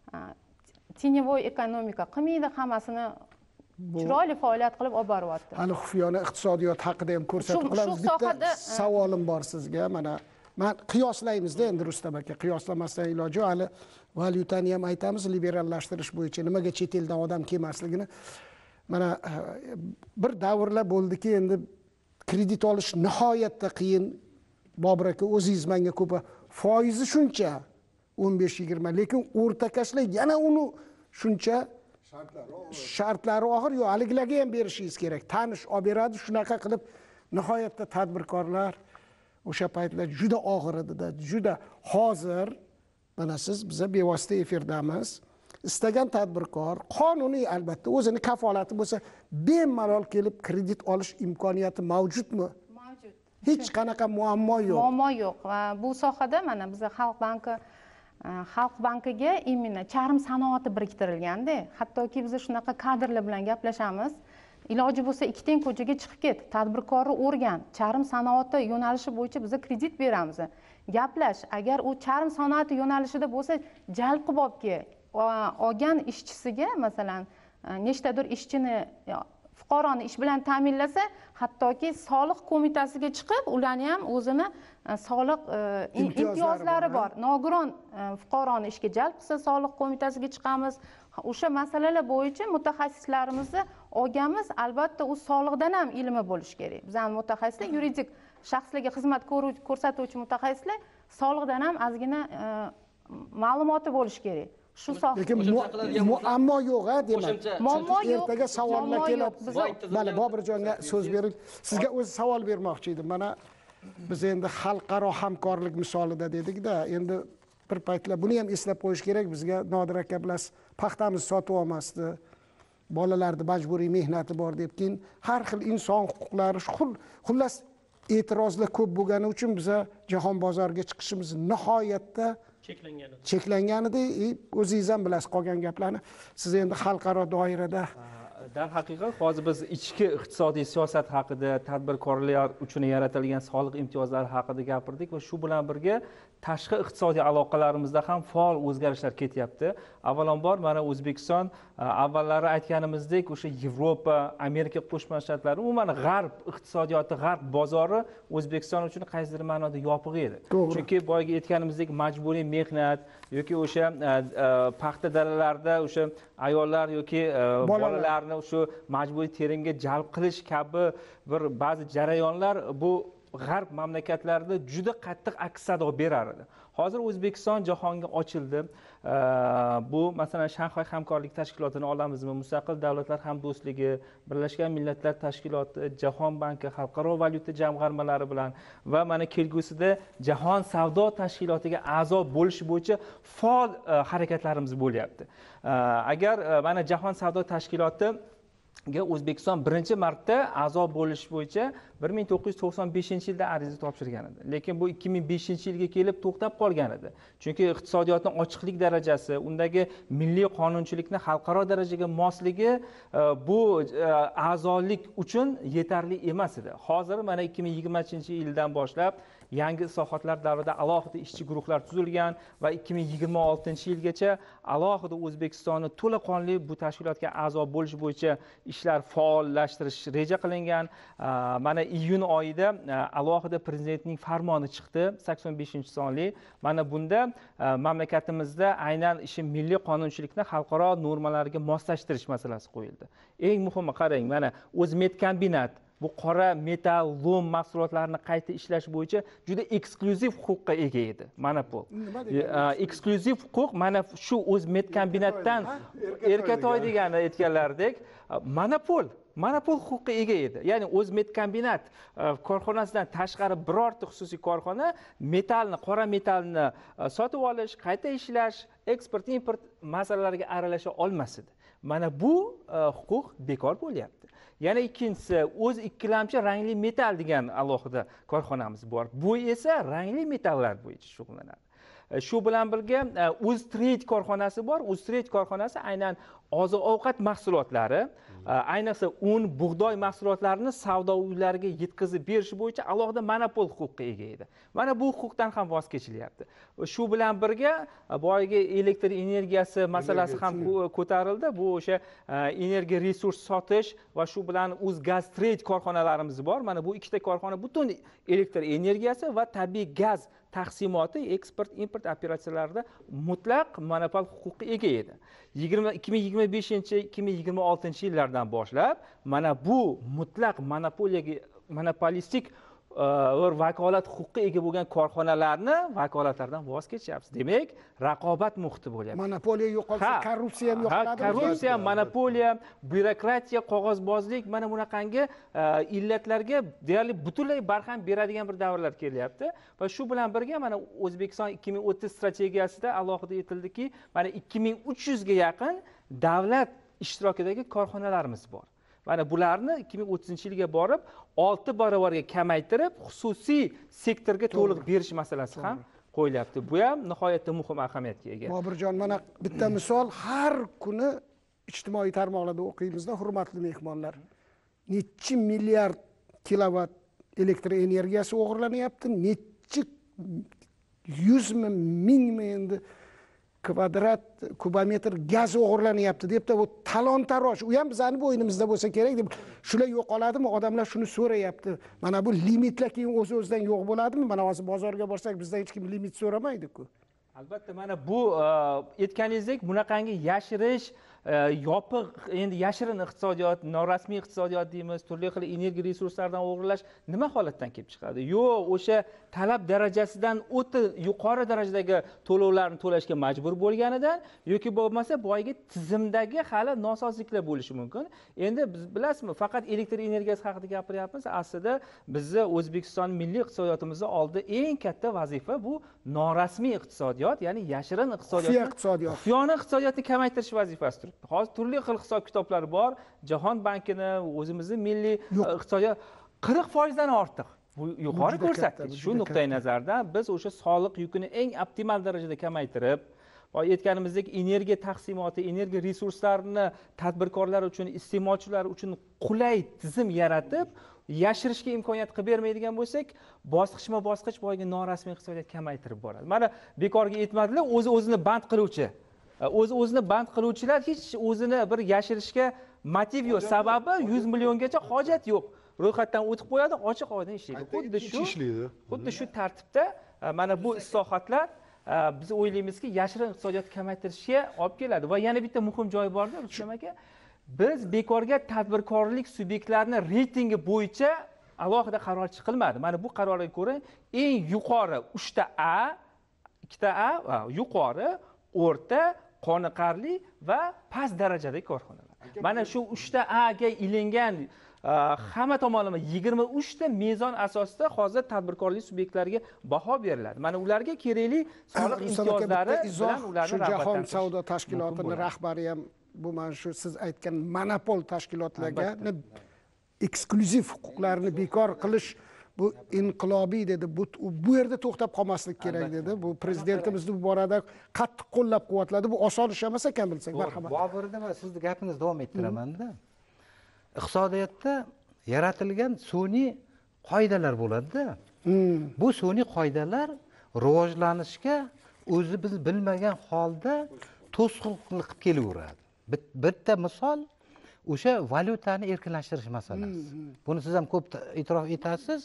Tеневой ekonomika qilmaydi, hammasini chiroyli faoliyat qilib olib boryapti. Hali xufiyona iqtisodiyot haqida ham ko'rsatib qilamiz. Bitta savolim bor sizga. Mana men qiyoslaymizda endi Rustam aka, qiyoslamasdan iloji yo'q. Hali valyutani ham aytamiz, liberallashtirish bo'yicha nimaga chet eldan odam kelmasligini. Mana bir davrlar bo'ldiki, endi kredit olish nihoyatda qiyin. Bobur aka, o'zingiz menga ko'p foizi shuncha 15-20, lekin o'rtakashlar yana uni shuncha shartlari og'ir, yo'q, haligilarga ham berishingiz kerak. Tanish olib beradi, shunaqa qilib nihoyatda tadbirkorlar o'sha paytlar juda og'ir edi-da, juda. Hozir mana siz biza bevosita efirdamiz. Istagan tadbirkor qonuniy albatta o'zini kafolati bo'lsa, bemalol kelib kredit olish imkoniyati mavjudmi? Mavjud. Hech qanaqa muammo yo'q. Muammo yo'q. Va bu sohada mana biz Xalq bankiga imенно charm sanoati biriktirilganda, hattoki biz shunaqa kadrlar bilan gaplashamiz. Iloji bo'lsa 2 teng ko'chaga chiqib ket, tadbirkorni o'rgan, charm sanoati yo'nalishi bo'yicha biz kredit beramiz. Gaplash, agar u charm sanoati yo'nalishida bo'lsa, jalb qilib olib kel. Olgan ishchisiga, masalan, nechtadir ishchini, fuqaroni ish bilan ta'minlasa, hattoki soliq qo'mitasiga chiqib, ularni ham o'zini soliq imtiyozlari bor. Nogiron fuqaroni ishga jalb qilsa, soliq qo'mitasiga chiqamiz. O'sha masalalar bo'yicha mutaxassislarimizni olganmiz. Albatta, u soliqdan ham ilmi bo'lishi kerak. Bizning mutaxassislar, yuridik shaxslarga xizmat ko'rsatuvchi mutaxassislar soliqdan ham ozgina ma'lumoti bo'lishi kerak. Shu soha. Lekin muammo yo'q-a, demak. Muammo yo'q. Ertaga savollar keladi. Mana Bobirjonga so'z bering. Sizga o'zi savol bermoqchi edim. Mana biz endi xalqaro hamkorlik misolida dedik-da, endi bir paytlar buni ham eslab qo'yish kerak. Bizga Nodir aka bilasiz, paxtamizni sotib olmasdi. Bolalarning majburiy mehnati bor deb, keyin har xil inson huquqlari, xullas e'tirozlar ko'p bo'lgani uchun biz jahon bozoriga chiqishimiz nihoyatda cheklangan edi. O'zingiz ham bilasiz qolgan gaplarni. Siz endi xalqaro doirada darhaqiqat hozir biz ichki iqtisodiy siyosat haqida, tadbirkorlar uchun yaratilgan soliq imtiyozlari haqida gapirdik va shu bilan birga tashqi iqtisodiy aloqalarimizda ham faol o'zgarishlar ketyapti. Avvalambor mana O'zbekiston avvallari aytganimizdek o'sha Yevropa, Amerika Qo'shma Shtatlari, umuman g'arb iqtisodiyoti, g'arb bozori O'zbekiston uchun qaysidir ma'noda yopiq edi. Chunki boyagi aytganimizdek majburiy mehnat yoki o'sha paxta dalalarida o'sha ayollar yoki bolalarni shu majburiy terimga jalb qilish kabi bir ba'zi jarayonlar bu g'arb mamlakatlarida juda qattiq aks sado berar edi. Hozir O'zbekiston jahonga ochildi. Bu masalan Shanxay hamkorlik tashkilotini olamizmi, Mustaqil davlatlar hamdo'stligi, Birlashgan Millatlar Tashkiloti, Jahon banki, Xalqaro valyuta jamg'armalari bilan va mana kelgusida Jahon savdo tashkilotiga a'zo bo'lish bo'yicha faol harakatlarimiz bo'lyapti. Agar mana Jahon savdo tashkiloti O'zbekiston birinchi marta a'zo bo'lish bo'yicha 1995-yilda ariza topshirgan edi. Lekin bu 2005-yilga kelib to'xtab qolgan edi. Chunki iqtisodiyotning ochiqlik darajasi, undagi milliy qonunchilikni xalqaro darajaga mosligi bu a'zolik uchun yetarli emas edi. Hozir mana 2020-yildan boshlab yangi islohotlar davrida alohida ishchi guruhlar tuzilgan va 2026-yilgacha alohida O'zbekistonni to'laqonli bu tashkilotga a'zo bo'lish bo'yicha ishlar faollashtirish reja qilingan. Mana iyun oyida alohida prezidentning farmoni chiqdi, 85-sonli. Mana bunda mamlakatimizda aynan milliy qonunchilikni xalqaro normalarga moslashtirish masalasi qo'yildi. Eng muhimi qarang, mana O'zmedkombinat bu qora metall, lom mahsulotlarini qayta ishlash bo'yicha juda eksklyuziv huquqqa ega edi. Monopol. Eksklyuziv huquq mana shu O'zmedkombinatdan Erkatoy degani aytganlaridek monopol huquqqa ega edi. Ya'ni O'zmedkombinat korxonasidan tashqari birorta xususiy korxona metallni, qora metallni sotib olish, qayta ishlash, eksport, import masalalariga aralasha olmas edi. Mana bu huquq bekor bo'lyapti. Yana ikkinchisi, o'z ikkilamchi rangli metall degan alohida korxonamiz bor. Bu esa rangli metallar bo'yicha shug'ullanadi. Shu bilan birga Uztrade korxonasi bor. Uztrade korxonasi aynan oziq-ovqat mahsulotlari, ayniqsa un, bug'doy mahsulotlarini savdo uylariga yetkazib berish bo'yicha alohida monopol huquqqa ega edi. Mana bu huquqdan ham voz kechilyapti. Shu bilan birga boyagi elektr energiyasi masalasi ham ko'tarildi. Bu o'sha energiya resurs sotish va shu bilan Uzgaztrade korxonalarimiz bor. Mana bu ikkita korxona butun elektr energiyasi va tabiiy gaz taqsimoti, eksport, import operatsiyalarida mutlaq monopol huquqqa ega edi. 2025-2026-yillardan boshlab mana bu mutlaq monopolistik vakolat huquqqa ega bo'lgan korxonalarni vakolatlaridan voz kechyapmiz. Demak, raqobat muhiti bo'lyapti. Monopoliya yo'qolsa, korrupsiya ham yo'qoladi. Korrupsiya, monopoliya, byurokratiya, qog'ozbozlik mana bunaqangi illatlarga deyarli butunlay barham beradigan bir davrlar kelyapti. Va shu bilan birga mana O'zbekiston 2030 strategiyasida alohida aytildiki, mana 2300 ga yaqin davlat ishtirokidagi korxonalarimiz bor. Mana bularni 2030-yilga borib 6 barobarga kamaytirib, xususiy sektorga to'liq berish masalasi ham qo'yilyapti. Bu ham nihoyatda muhim ahamiyatga ega. Bobirjon, mana bitta misol, har kuni ijtimoiy tarmoqlarda o'qiymiz-da, hurmatli mehmonlar. Necha milliard kilovat elektr energiyasi o'g'irlanyapti, necha 100 mingmi endi kvadrat kubometr gaz o'g'irlanyapti debdi. Bu talon-taroj, u ham bizning bo'ynimizda bo'lsa kerak deb. Shular yo'qoladimi? Odamlar shuni so'rayapti. Mana bu limitlar keyin o'z-o'zidan yo'q bo'ladimi? Mana hozir bozorga borsak bizdan hech kim limit so'ramaydi-ku. Albatta, mana bu aytganingizdek bunaqangi yashirish, yopiq, endi yashirin iqtisodiyot, norasmiy iqtisodiyot deymiz, turli xil energiya resurslaridan o'g'irlash nima holatdan kelib chiqadi? Yo'q, o'sha talab darajasidan o'ta yuqori darajadagi to'lovlarni to'lashga majbur bo'lganidan yoki bo'lmasa boyagi tizimdagi hali nosozliklar bo'lishi mumkin. Endi biz bilasizmi, faqat elektr energiyasi haqida gapiryapmiz. Aslida bizni O'zbekiston milliy iqtisodiyotimizda oldida eng katta vazifa bu norasmiy iqtisodiyot, ya'ni yashirin iqtisodiyot. Xufiyona iqtisodiyotni kamaytirish vazifasi turibdi. Hozir turli xil hisob-kitoblar bor. Jahon bankini, o'zimizning milliy iqtisodiyot 40% dan ortiq. Bu yuqori ko'rsatkich. Shu nuqtai nazardan biz o'sha soliq yukini eng optimal darajada kamaytirib, aytganimizdek energiya taqsimoti, energiya resurslarini tadbirkorlar uchun, iste'molchilar uchun qulay tizim yaratib, yashirishga imkoniyat qilib bermaydigan bo'lsak, bosqichma-bosqich boyagi norasmiy iqtisodiyot kamaytirib boradi. Mana bekorga aytmadilar, o'zini band qiluvchi. O'zini band qiluvchilar hech o'zini bir yashirishga motiv yo'q. Sababi 100 milliongacha hojat yo'q. Ro'yxatdan o'tib qo'yadi, ochiq oydin ishlaydi. Xuddi shu tartibda mana bu islohotlar biz o'ylaymizki, yashirin iqtisodiyotni kamaytirishga olib keladi. Va yana bitta muhim joyi borda, Rustam aka, biz bekorga tadbirkorlik subyektlarini reytingi bo'yicha alohida qaror chiqilmadi. Mana bu qarorga ko'ra eng yuqori 3 ta A, 2 ta A, yuqori, o'rta, qoniqarli va past darajadagi korxonalar. Mana shu 3 ta A ga ilingan hamma tomonlama 23 ta mezon asosida hozir tadbirkorlik subyektlariga baho beriladi. Mana ularga kerakli soliq imtiyozlari bilan ularni shu Jahon rag'batlantirish savdo tashkilotining rahbari ham bu mana shu siz aytgan monopol tashkilotlarga eksklyuziv huquqlarni bekor qilish bu inqilobiy dedi. Bu yerda to'xtab qolmaslik kerak dedi. Bu prezidentimiz bu borada qattiq qo'llab-quvvatladi. Bu oson ish emas ekan bilsak, marhamat. Boburda men sizni gapingizni davom ettiraman-da. Iqtisodiyotda yaratilgan sun'iy qoidalar bo'ladi-da. Bu sun'iy qoidalar rivojlanishga o'zi biz bilmagan holda to'sqinlik qilib kelaveradi. Bitta misol o'sha valyutani erkinlashtirish masalasi. Buni siz ham ko'p e'tirof etasiz.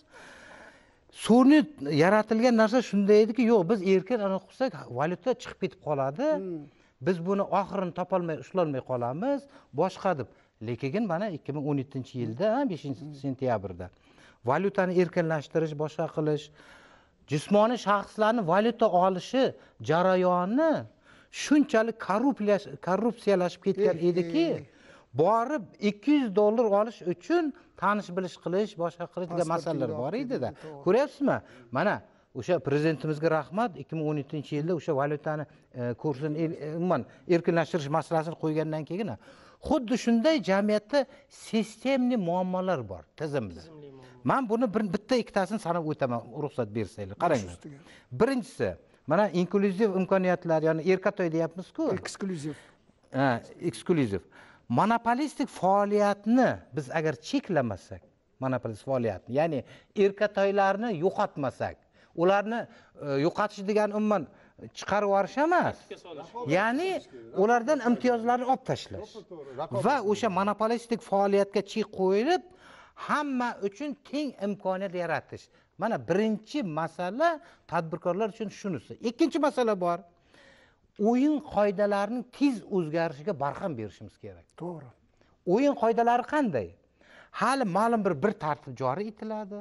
Sun'iy yaratilgan narsa shunday ediki, yo'q, biz erkin aniq qilsak, valyuta chiqib ketib qoladi. Biz buni oxirini topolmay, ushlolmay qolamiz, boshqa deb. Lekin mana 2017-yilda 5-sentyabrda valyutani erkinlashtirish, boshqa qilish, jismoniy shaxslarning valyuta olishi jarayoni shunchalik korrupsiyalashib ketgan ediki, borib $200 olish uchun tanish bilish qilish, boshqa qilish degan masalalar bor edi-da. Ko'ryapsizmi? Mana o'sha prezidentimizga rahmat, 2017-yilda o'sha valyutani kursini umuman erkinlashtirish masalasini qo'ygandan keyin xuddi shunday jamiyatda sistemli muammolar bor tizimda. Men buni bitta ikkitasini sanab o'taman, ruxsat bersanglar. Qaranglar. Birinchisi, mana inklyuziv imkoniyatlar, ya'ni erkatoy deyapmiz-ku. Eksklyuziv. Eksklyuziv. Monopolistik faoliyatni biz agar cheklamasak, monopolistik faoliyatni, ya'ni erkatoylarni yo'qotmasak, ularni yo'qotish degan umuman chiqarib yuborish emas. Ya'ni ulardan imtiyozlarni olib tashlash va o'sha monopolistik faoliyatga chek qo'yilib, hamma uchun teng imkoniyat yaratish. Mana birinchi masala tadbirkorlar uchun shunisi. Ikkinchi masala bor. O'yin qoidalarining tez o'zgarishiga barham berishimiz kerak. To'g'ri. O'yin qoidalari qanday? Hali ma'lum bir tartib joriy etiladi.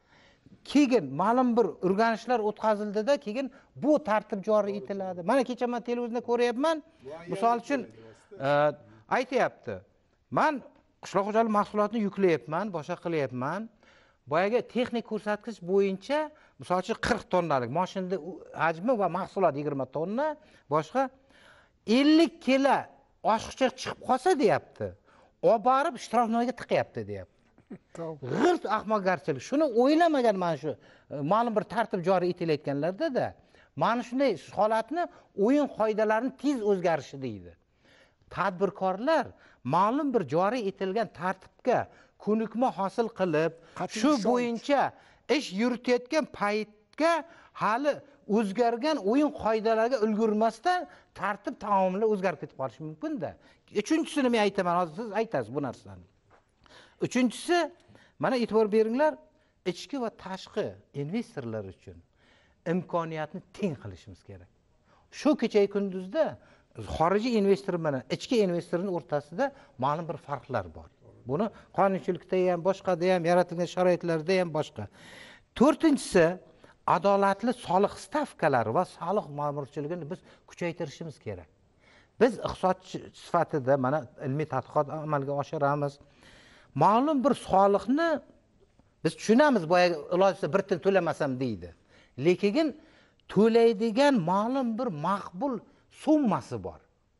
Keyin ma'lum bir o'rganishlar o'tkazildi-da, keyin bu tartib joriy etiladi. Mana kecha men televizorda ko'ryapman. Misol uchun aytayapti. Men qishloq xo'jalik mahsulotini yuklayapman, boshqa qilyapman. Boyaga texnik ko'rsatkich bo'yicha, misol uchun 40 tonnalik mashinada hajmi va mahsulot 20 tonna, boshqa 50 kilo oshiqcha chiqib qolsa deyapti. Olib borib shtrofnoyga tiqyapti deyapti. G'irt ahmoqgarchilik. Shuni o'ylamagan mana shu ma'lum bir tartib joriy etilayotganlarda-da, mana shunday holatni o'yin qoidalarining tez o'zgarishi deydi. Tadbirkorlar ma'lum bir joriy etilgan tartibga ko'nikma hosil qilib, shu bo'yicha ish yuritayotgan paytga hali o'zgargan o'yin qoidalariga ulgurmasdan tartib tamomila o'zgarib ketib qolishi mumkin-da. Uchinchisini men aytaman, hozir siz aytasiz bu narsani. Uchinchisi, mana e'tibor beringlar, ichki va tashqi investorlar uchun imkoniyatni teng qilishimiz kerak. Shu kecha kunduzda xorijiy investor bilan ichki investorning o'rtasida ma'lum bir farqlar bor. Buni qonunchilikda ham, boshqada ham, yaratilgan sharoitlarda ham boshqa. To'rtinchisi, adolatli soliq stavkalari va soliq ma'murchiligini biz kuchaytirishimiz kerak. Biz iqtisodchi sifatida mana ilmiy tadqiqot amalga oshiramiz. Ma'lum bir soliqni biz tushunamiz, boyaga ilojisi bir til to'lamasam deydi. Lekin to'laydigan ma'lum bir maqbul summasi bor.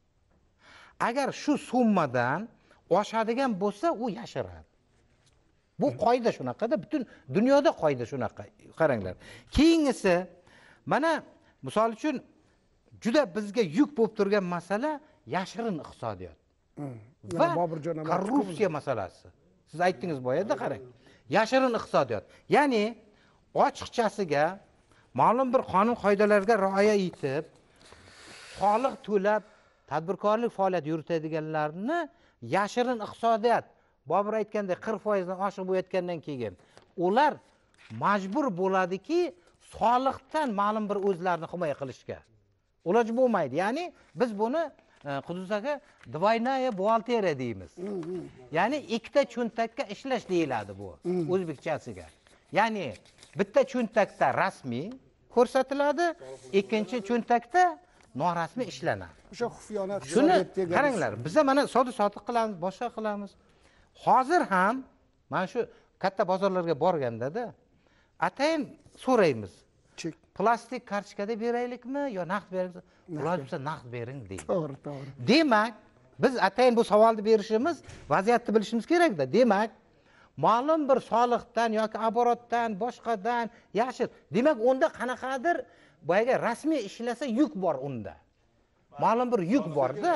Agar shu summadan oshadigan bo'lsa, u yashiradi. Bu qoida shunaqada, butun dunyoda qoida shunaqa. Qaranglar. Keyingisi, mana misol uchun juda bizga yuk bo'lib turgan masala yashirin iqtisodiyot va korrupsiya masalasi. Siz aytdingiz boyada, qarang. Yashirin iqtisodiyot. Ya'ni ochiqchasiga ma'lum bir qonun qoidalarga rioya etib, soliq to'lab tadbirkorlik faoliyat yuritadiganlarni yashirin iqtisodiyot, Bobur aytgandek 40% dan oshiq bo'layotgandan keyin ular majbur bo'ladiki, soliqdan ma'lum bir o'zlarini himoya qilishga. Iloji bo'lmaydi. Ya'ni biz buni Qudus aka двойная buxgalteriya deymiz. Ya'ni ikkita cho'ntakka ishlash deyiladi bu o'zbekchasiga. Ya'ni bitta cho'ntakda rasmiy ko'rsatiladi, ikkinchi cho'ntakda norasmiy ishlanadi. O'sha xufiyonat Shuni qaranglar, biz mana savdo-sotiq qilamiz, boshqa qilamiz. Hozir ham mana shu katta bozorlarga borganda-da atayin so'raymiz. Plastik kartochkada beraylikmi yo naqd beraylikmi? Ular bo'lsa naqd bering deydi. To'g'ri, to'g'ri. Demak, biz atayin bu savolni berishimiz, vaziyatni bilishimiz kerak-da. Demak, ma'lum bir soliqdan yoki oborotdan, boshqadan yashir. Demak, unda qanaqadir boyaga rasmiy ishlasa yuk bor unda. Ma'lum bir yuk bor-da.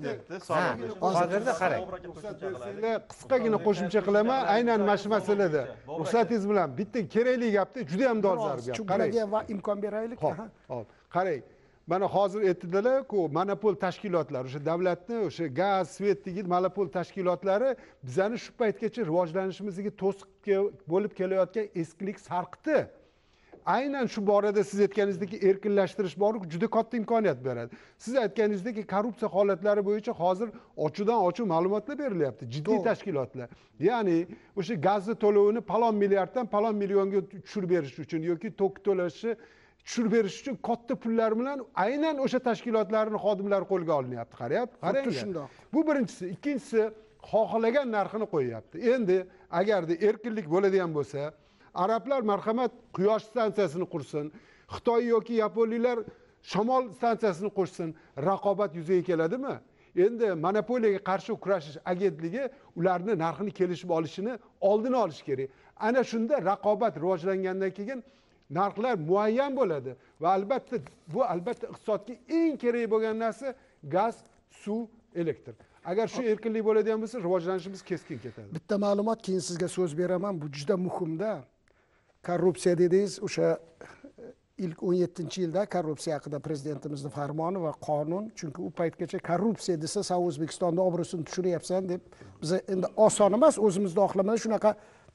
Hozirda qarang. Qisqagina qo'shimcha qilaman, aynan mana shu masalada. Ruxsatingiz bilan bitta kerakli gapni juda ham dolzarb gap. Qarang. Va imkon beraylik. Hop. Qarang. Mana hozir aytdilar-ku, monopol tashkilotlar, o'sha davlatni, o'sha gaz, svetdagi monopol tashkilotlari bizani shu paytgacha rivojlanishimizga to'siq bo'lib kelayotgan eskilik sarqiti. Aynan shu borada siz aytganingizdek erkinlashtirish bor, juda katta imkoniyat beradi. Siz aytganingizdek korrupsiya holatlari bo'yicha hozir ochiqdan ochiq ma'lumotlar berilyapti, jiddiy tashkilotlar. Ya'ni o'sha gazni to'lovini palon milliarddan palon millionga tushirib berish uchun yoki tok to'lashi tushirib berish uchun katta pullar bilan aynan o'sha tashkilotlarning xodimlari qo'lga olinyapti. Qarang. Bu birinchisi, ikkinchisi xohlagan narxini qo'yyapti. Endi agarda erkinlik bo'ladigan bo'lsa, arablar marhamat quyosh stansiyasini qursin, Xitoy yoki yaponiylar shamol stansiyasini qursin, raqobat yuzaga keladimi? Endi monopoliyaga qarshi kurashish agentligi ularni narxini kelishib olishini oldini olish kerak. Ana shunda raqobat rivojlangandan keyin narxlar muayyan bo'ladi va albatta bu iqtisodga eng kerak bo'lgan narsa gaz, suv, elektr. Agar shu erkinlik bo'ladigan bo'lsa, rivojlanishimiz keskin ketadi. Bitta ma'lumot keyin sizga so'z beraman, bu juda muhimda. Korrupsiya dedingiz, o'sha ilk 17-yilda korrupsiya haqida prezidentimizning farmoni va qonun, chunki u paytgacha korrupsiya desa, "Sen O'zbekistonda obro'sini tushiryapsan" deb biz endi oson emas, o'zimizda oqlamada shunaqa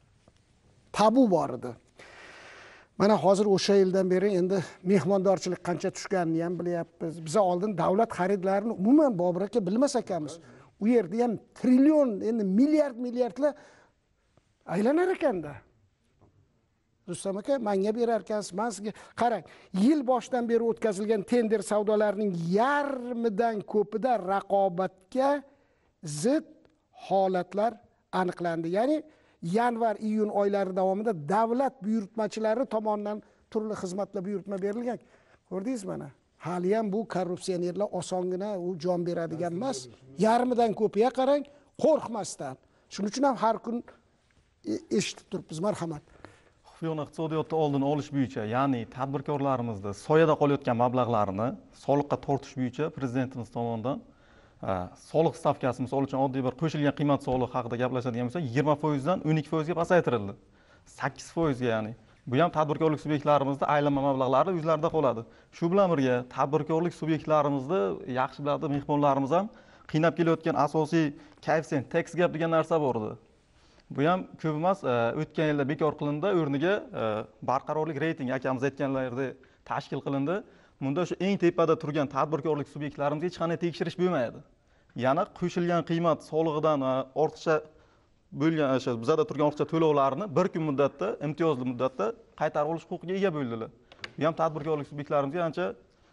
tabu bor edi. Mana hozir o'sha yildan beri endi mehmondorchilik qancha tushganini ham bilyapmiz. Biz oldin davlat xaridlarini umuman Bobur aka bilmas ekanmiz. U yerda ham trillion, endi milliardlar aylanar ekanda. Rustam aka, menga berar ekansiz, men sizga qarang, yil boshidan beri o'tkazilgan tender savdolarining yarmidan ko'pida raqobatga zid holatlar aniqlandi. Ya'ni yanvar-iyun oylari davomida davlat buyurtmachilari tomonidan turli xizmatlar buyurtma berilgan. Ko'rdingiz mana. Hali ham bu korrupsionerlar osongina u jon beradigan emas. Yarmidan ko'piga qarang, qo'rqmasdan. Shuning uchun ham har kun eshitib turibmiz, marhamat. Xufiyona iqtisodiyotni oldini olish bo'yicha, ya'ni tadbirkorlarimizni soyada qolayotgan mablag'larni soliqqa tortish bo'yicha prezidentimiz tomonidan soliq stavkasi, misol uchun oddiy bir qo'shilgan qiymat soliqi haqida gaplashadigan bo'lsak, 20% dan 12% ga pasaytirildi. 8% ga, ya'ni bu ham tadbirkorlik subyektlarimizda aylanma mablag'lari o'zlarida qoladi. Shu bilan birga tadbirkorlik subyektlarimizni yaxshi biladi mehmonlarimiz ham qiynab kelayotgan asosiy koeffitsient tax gap degan narsa bor edi. Bu ham ko'p emas, o'tgan yilda bekor qilindi, o'rniga barqarorlik reyting akamiz aytganlaridek tashkil qilindi. Bunda shu eng tepada turgan tadbirkorlik subyektlarimizga hech qanday tekshirish bo'lmaydi. Yana qo'shilgan qiymat solig'idan ortiqcha bo'lgan o'sha bizada turgan ortiqcha to'lovlarni bir kun muddatda, imtiyozli muddatda qaytarib olish huquqiga ega bo'ldilar. Bu ham tadbirkorlik subyektlarimizga ancha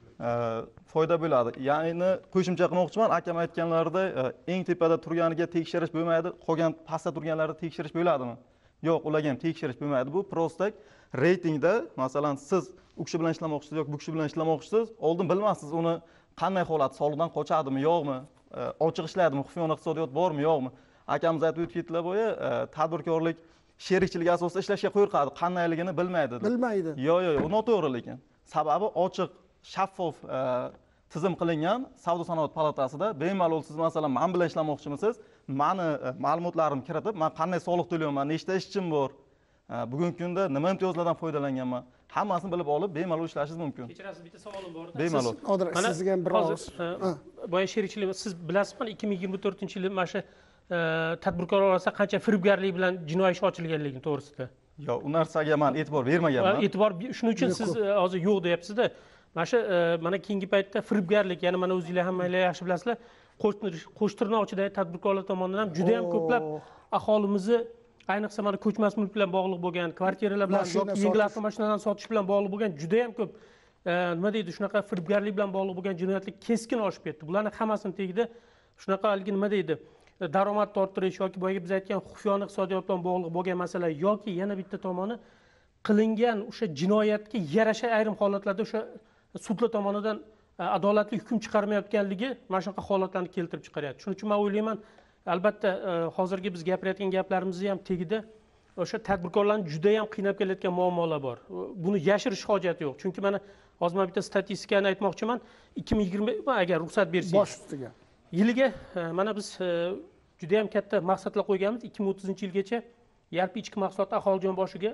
foyda bo'ladi. Ya'ni qo'shimcha qilmoqchiman, akam aytganlaridek eng tepada turganiga tekshirish bo'lmaydi, qolgan pastda turganlarni tekshirish bo'ladimi? Yo'q, ularga ham tekshirish bo'lmaydi. Bu prostak reytingda, masalan, siz u kishi bilan ishlamoqchisiz yoki bu kishi bilan ishlamoqchisiz, oldin bilmassiz uni qanday holat, soliqdan qochadimi, yo'qmi, ochiq ishlaydimi, xufiyona iqtisodiyot bormi, yo'qmi? Akamiz aytib o'tganlar bo'yi tadbirkorlik sherikchilik asosida ishlashga qo'rqadi, qandayligini bilmaydi. Bilmaydi. Yo'q, u noto'g'ri lekin. Sababi ochiq, shaffof tizim qilingan savdo sanoat palatasida bemalol siz masalan men bilan ishlamoqchimisiz, meni ma'lumotlarimni kiritib, men qanday soliq to'layapman, nechta ishchim bor, bugungi kunda nima imtiyozlardan foydalanganman, hammasini bilib olib bemalol ishlashingiz mumkin. Kechirasiz, bitta savolim bor. Bemalol. Sizga ham bir og'iz. Boya sherikchilik, siz bilasizmi 2024-yili mana shu tadbirkor orasida qancha firibgarlik bilan jinoiy ish ochilganligi to'g'risida? Yo'q, u narsaga men e'tibor bermaganman. E'tibor shuning uchun siz hozir yo'q deyapsiz-da. mana shu mana keyingi paytda firibgarlik, ya'ni mana o'zinglar hammanglar yaxshi bilasizlar, Qo'shtirnoqchidagi tadbirkorlar tomonidan ham juda ham ko'plab aholimizni, ayniqsa mana ko'chmas mulk bilan bog'liq bo'lgan, kvartiralar bilan yoki yengil avtomashinalarni sotish bilan bog'liq bo'lgan juda ham ko'p nima deydi, shunaqa firibgarlik bilan bog'liq bo'lgan jinoyatlik keskin oshib ketdi. Bularning hammasini tagida shunaqa haligi nima deydi, daromad orttirish yoki boyagi biz aytgan xufiyona iqtisodiyot bilan bog'liq bo'lgan masala yoki yana bitta tomoni qilingan o'sha jinoyatga yarasha ayrim holatlarda o'sha sudlar tomonidan adolatli hukm chiqarmayotganligi mana shunaqa holatlarni keltirib chiqaryapti. Shuning uchun men o'ylayman, albatta hozirgi biz gapirayotgan gaplarimizni ham tagida o'sha tadbirkorlarni juda ham qiynab kelayotgan muammolar bor. Buni yashirish hojati yo'q. Chunki mana hozir men bitta statistikani aytmoqchiman. 2020 agar ruxsat bersangiz bosh ustiga yiliga mana biz juda ham katta maqsadlar qo'yganmiz. 2030-yilgacha yalpi ichki mahsulot aholi jon boshiga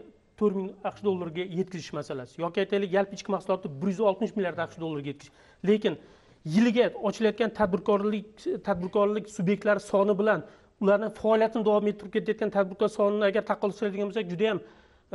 $4000 yetkazish masalasi. Yoki aytaylik, yalpi ichki mahsulotni $160 milliard $100 yetkazish. Lekin yiliga ochilayotgan tadbirkorlik subyektlari soni bilan ularning faoliyatini davom ettirib ketayotgan tadbirkor sonini agar taqqoslashadigan bo'lsak, juda ham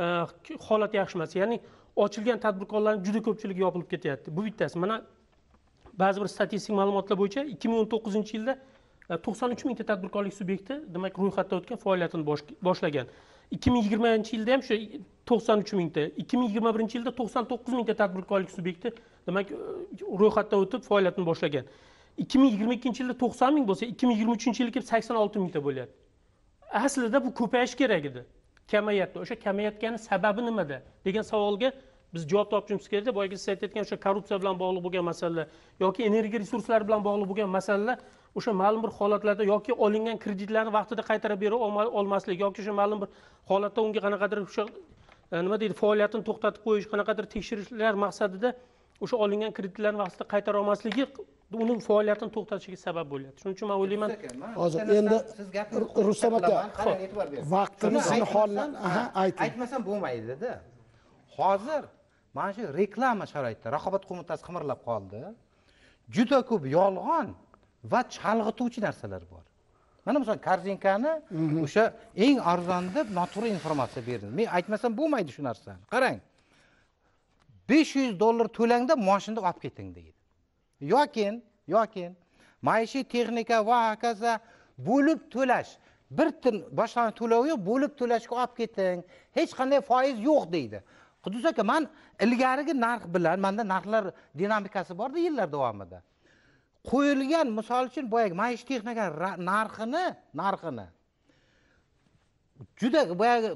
holat yaxshi emas. Ya'ni ochilgan tadbirkorlarning juda ko'pchiligi yopilib ketyapti. Bu bittasi. Mana ba'zi bir statistik ma'lumotlar bo'yicha 2019-yilda 93 mingta tadbirkorlik subyekti, demak, ro'yxatdan o'tgan faoliyatini boshlagan. 2020-yilda ham shu 93 mingta, 2021-yilda 99 mingta tadbirkorlik subyekti, demak, ro'yxatdan o'tib faoliyatini boshlagan. 2022-yilda 90 ming bo'lsa, 2023-yilga kelib 86 mingta bo'lyapti. Aslida bu ko'payish kerak edi. Kamayapti. O'sha kamayotgani sababi nimada degan savolga biz javob topishimiz kerak. Boyagi siz aytayotgan o'sha korrupsiya bilan bog'liq bo'lgan masalalar yoki energiya resurslari bilan bog'liq bo'lgan masalalar o'sha ma'lum bir holatlarda yoki olingan kreditlarni vaqtida qaytarib bera olmaslik yoki o'sha ma'lum bir holatda unga qanaqadir o'sha nima deydi, faoliyatini to'xtatib qo'yish, qanaqadir tekshirishlar maqsadida o'sha olingan kreditlarni vaqtida qaytara olmasligi uning faoliyatini to'xtatishiga sabab bo'lyapti. Shuning uchun men o'ylayman, hozir endi Rustam aka vaqtimizni holdan aytmasam bo'lmaydi-da. Hozir mana shu reklama sharoitida raqobat qo'mitasi qimirlab qoldi. Juda ko'p yolg'on va chalg'ituvchi narsalar bor. Mana masalan, korzinkani o'sha eng arzon deb noto'g'ri informatsiya berdi. Men aytmasam bo'lmaydi shu narsani. Qarang. $500 to'langda mashinani olib keting deydi. Yokin maishiy texnika va hokazo bo'lib to'lash. Bir tin boshqani to'lovi yo'q, bo'lib to'lashga olib keting. Hech qanday foiz yo'q deydi. Qudus aka, men ilgarigi narx bilan, menda narxlar dinamikasi bor-da yillar davomida. Qo'yilgan, misol uchun, boyagi maishiy texnika narxini juda boyagi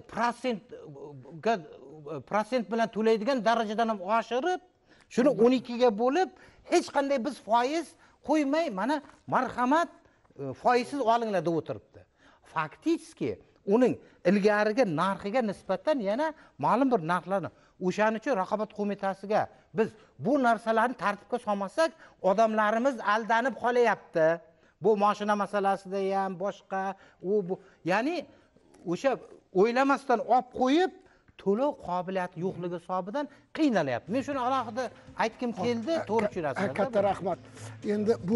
prosent bilan to'laydigan darajadan ham oshirib, shuni 12 ga bo'lib, hech qanday biz foiz qo'ymay, mana marhamat foizsiz olinglar deb o'tiribdi. Faktiski uning ilgarigi narxiga nisbatan yana ma'lum bir narxlarni, o'shaning uchun raqobat qo'mitasiga biz bu narsalarni tartibga solmasak, odamlarimiz aldanib qolyapti. Bu mashina masalasida ham boshqa, bu, ya'ni o'sha o'ylamasdan olib qo'yib to'lov qobiliyati yo'qligi hisobidan qiynalyapti. Men shuni alohida aytkim keldi, to'g'ri tushunasizlar. Katta rahmat. Endi bu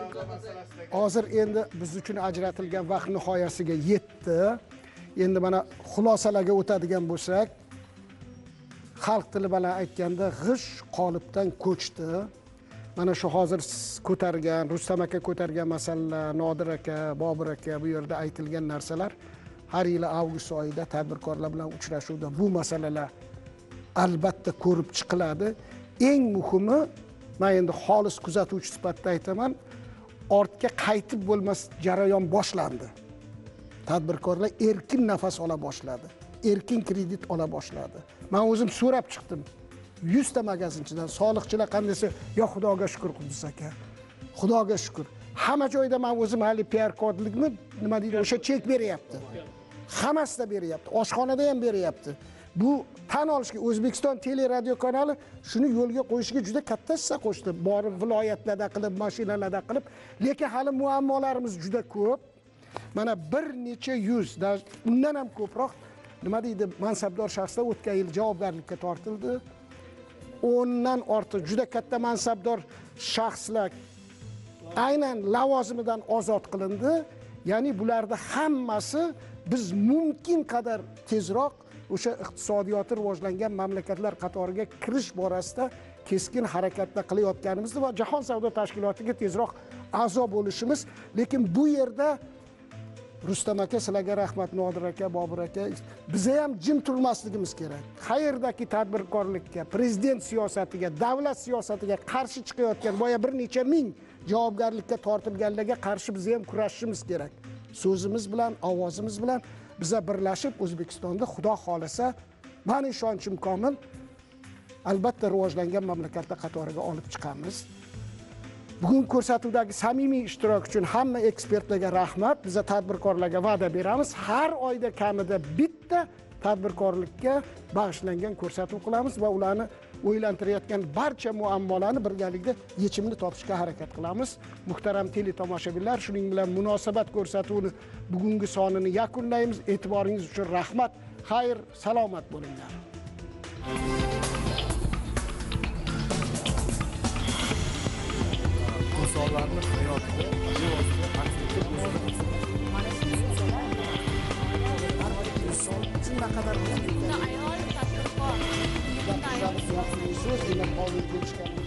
hozir endi biz uchun ajratilgan vaqt nihoyasiga yetdi. Endi mana xulosalarga o'tadigan bo'lsak, xalq tili bilan aytganda g'ish qolipdan ko'chdi. Mana shu hozir ko'targan, Rustam aka ko'targan masalalar, Nodir aka, Bobur aka bu yerda aytilgan narsalar har yili avgust oyida tadbirkorlar bilan uchrashuvda bu masalalar albatta ko'rib chiqiladi. Eng muhimi, men endi xolis kuzatuvchi sifatida aytaman, ortga qaytib bo'lmas jarayon boshlandi. Tadbirkorlar erkin nafas ola boshladi. Erkin kredit ola boshladi. Men o'zim so'rab chiqdim. 100 ta magazinchidan, soliqchilar qandaysa, yo Xudoga shukr Qudus aka. Xudoga shukr. Hamma joyda men o'zim hali PR kodlikni nima deydi, o'sha chek beryapti. Hammasida beryapti. Oshxonada ham beryapti. Bu tan olishga O'zbekiston teleradio kanali shuni yo'lga qo'yishiga juda katta hissa qo'shdi. Borib viloyatlarda qilib, mashinalarda qilib, lekin hali muammolarimiz juda ko'p. Mana bir necha yuz, undan ham ko'proq nima deydi, mansabdor shaxslar o'tgan yil javobgarlikka tortildi. 10 dan ortiq juda katta mansabdor shaxslar aynan lavozimidan ozod qilindi. Ya'ni bularda hammasi biz mumkin qadar tezroq o'sha iqtisodiyoti rivojlangan mamlakatlar qatoriga kirish borasida keskin harakatda qilayotganimizni va jahon savdo tashkilotiga tezroq a'zo bo'lishimiz. Lekin bu yerda Rustam aka, sizlarga rahmat, Nodir aka, Bobur aka, biza ham jim turmasligimiz kerak. Qayerdagi tadbirkorlikka, prezident siyosatiga, davlat siyosatiga qarshi chiqayotgan boya bir necha ming javobgarlikka tortilganlarga qarshi biz ham kurashishimiz kerak. So'zimiz bilan, ovozimiz bilan biza birlashib O'zbekistonda xudo xolasa, meni ishonchim komil, albatta rivojlangan mamlakatlar qatoriga olib chiqamiz. Bugun ko'rsatuvdagi samimiy ishtirok uchun hamma ekspertlarga rahmat. Biz tadbirkorlarga va'da beramiz. Har oyda kamida bitta tadbirkorlikka bag'ishlangan ko'rsatuv qilamiz va ularni o'ylantirayotgan barcha muammolarni birgalikda yechimini topishga harakat qilamiz. Muhtaram teletomoshabinlar, shuning bilan munosabat ko'rsatuvini bugungi sonini yakunlaymiz. E'tiboringiz uchun rahmat. Xayr, salomat bo'linglar. Insonlarning hayotida bevosita aksiyga naqadar ayol tadbirkor. so'z demak, qonun kelishgan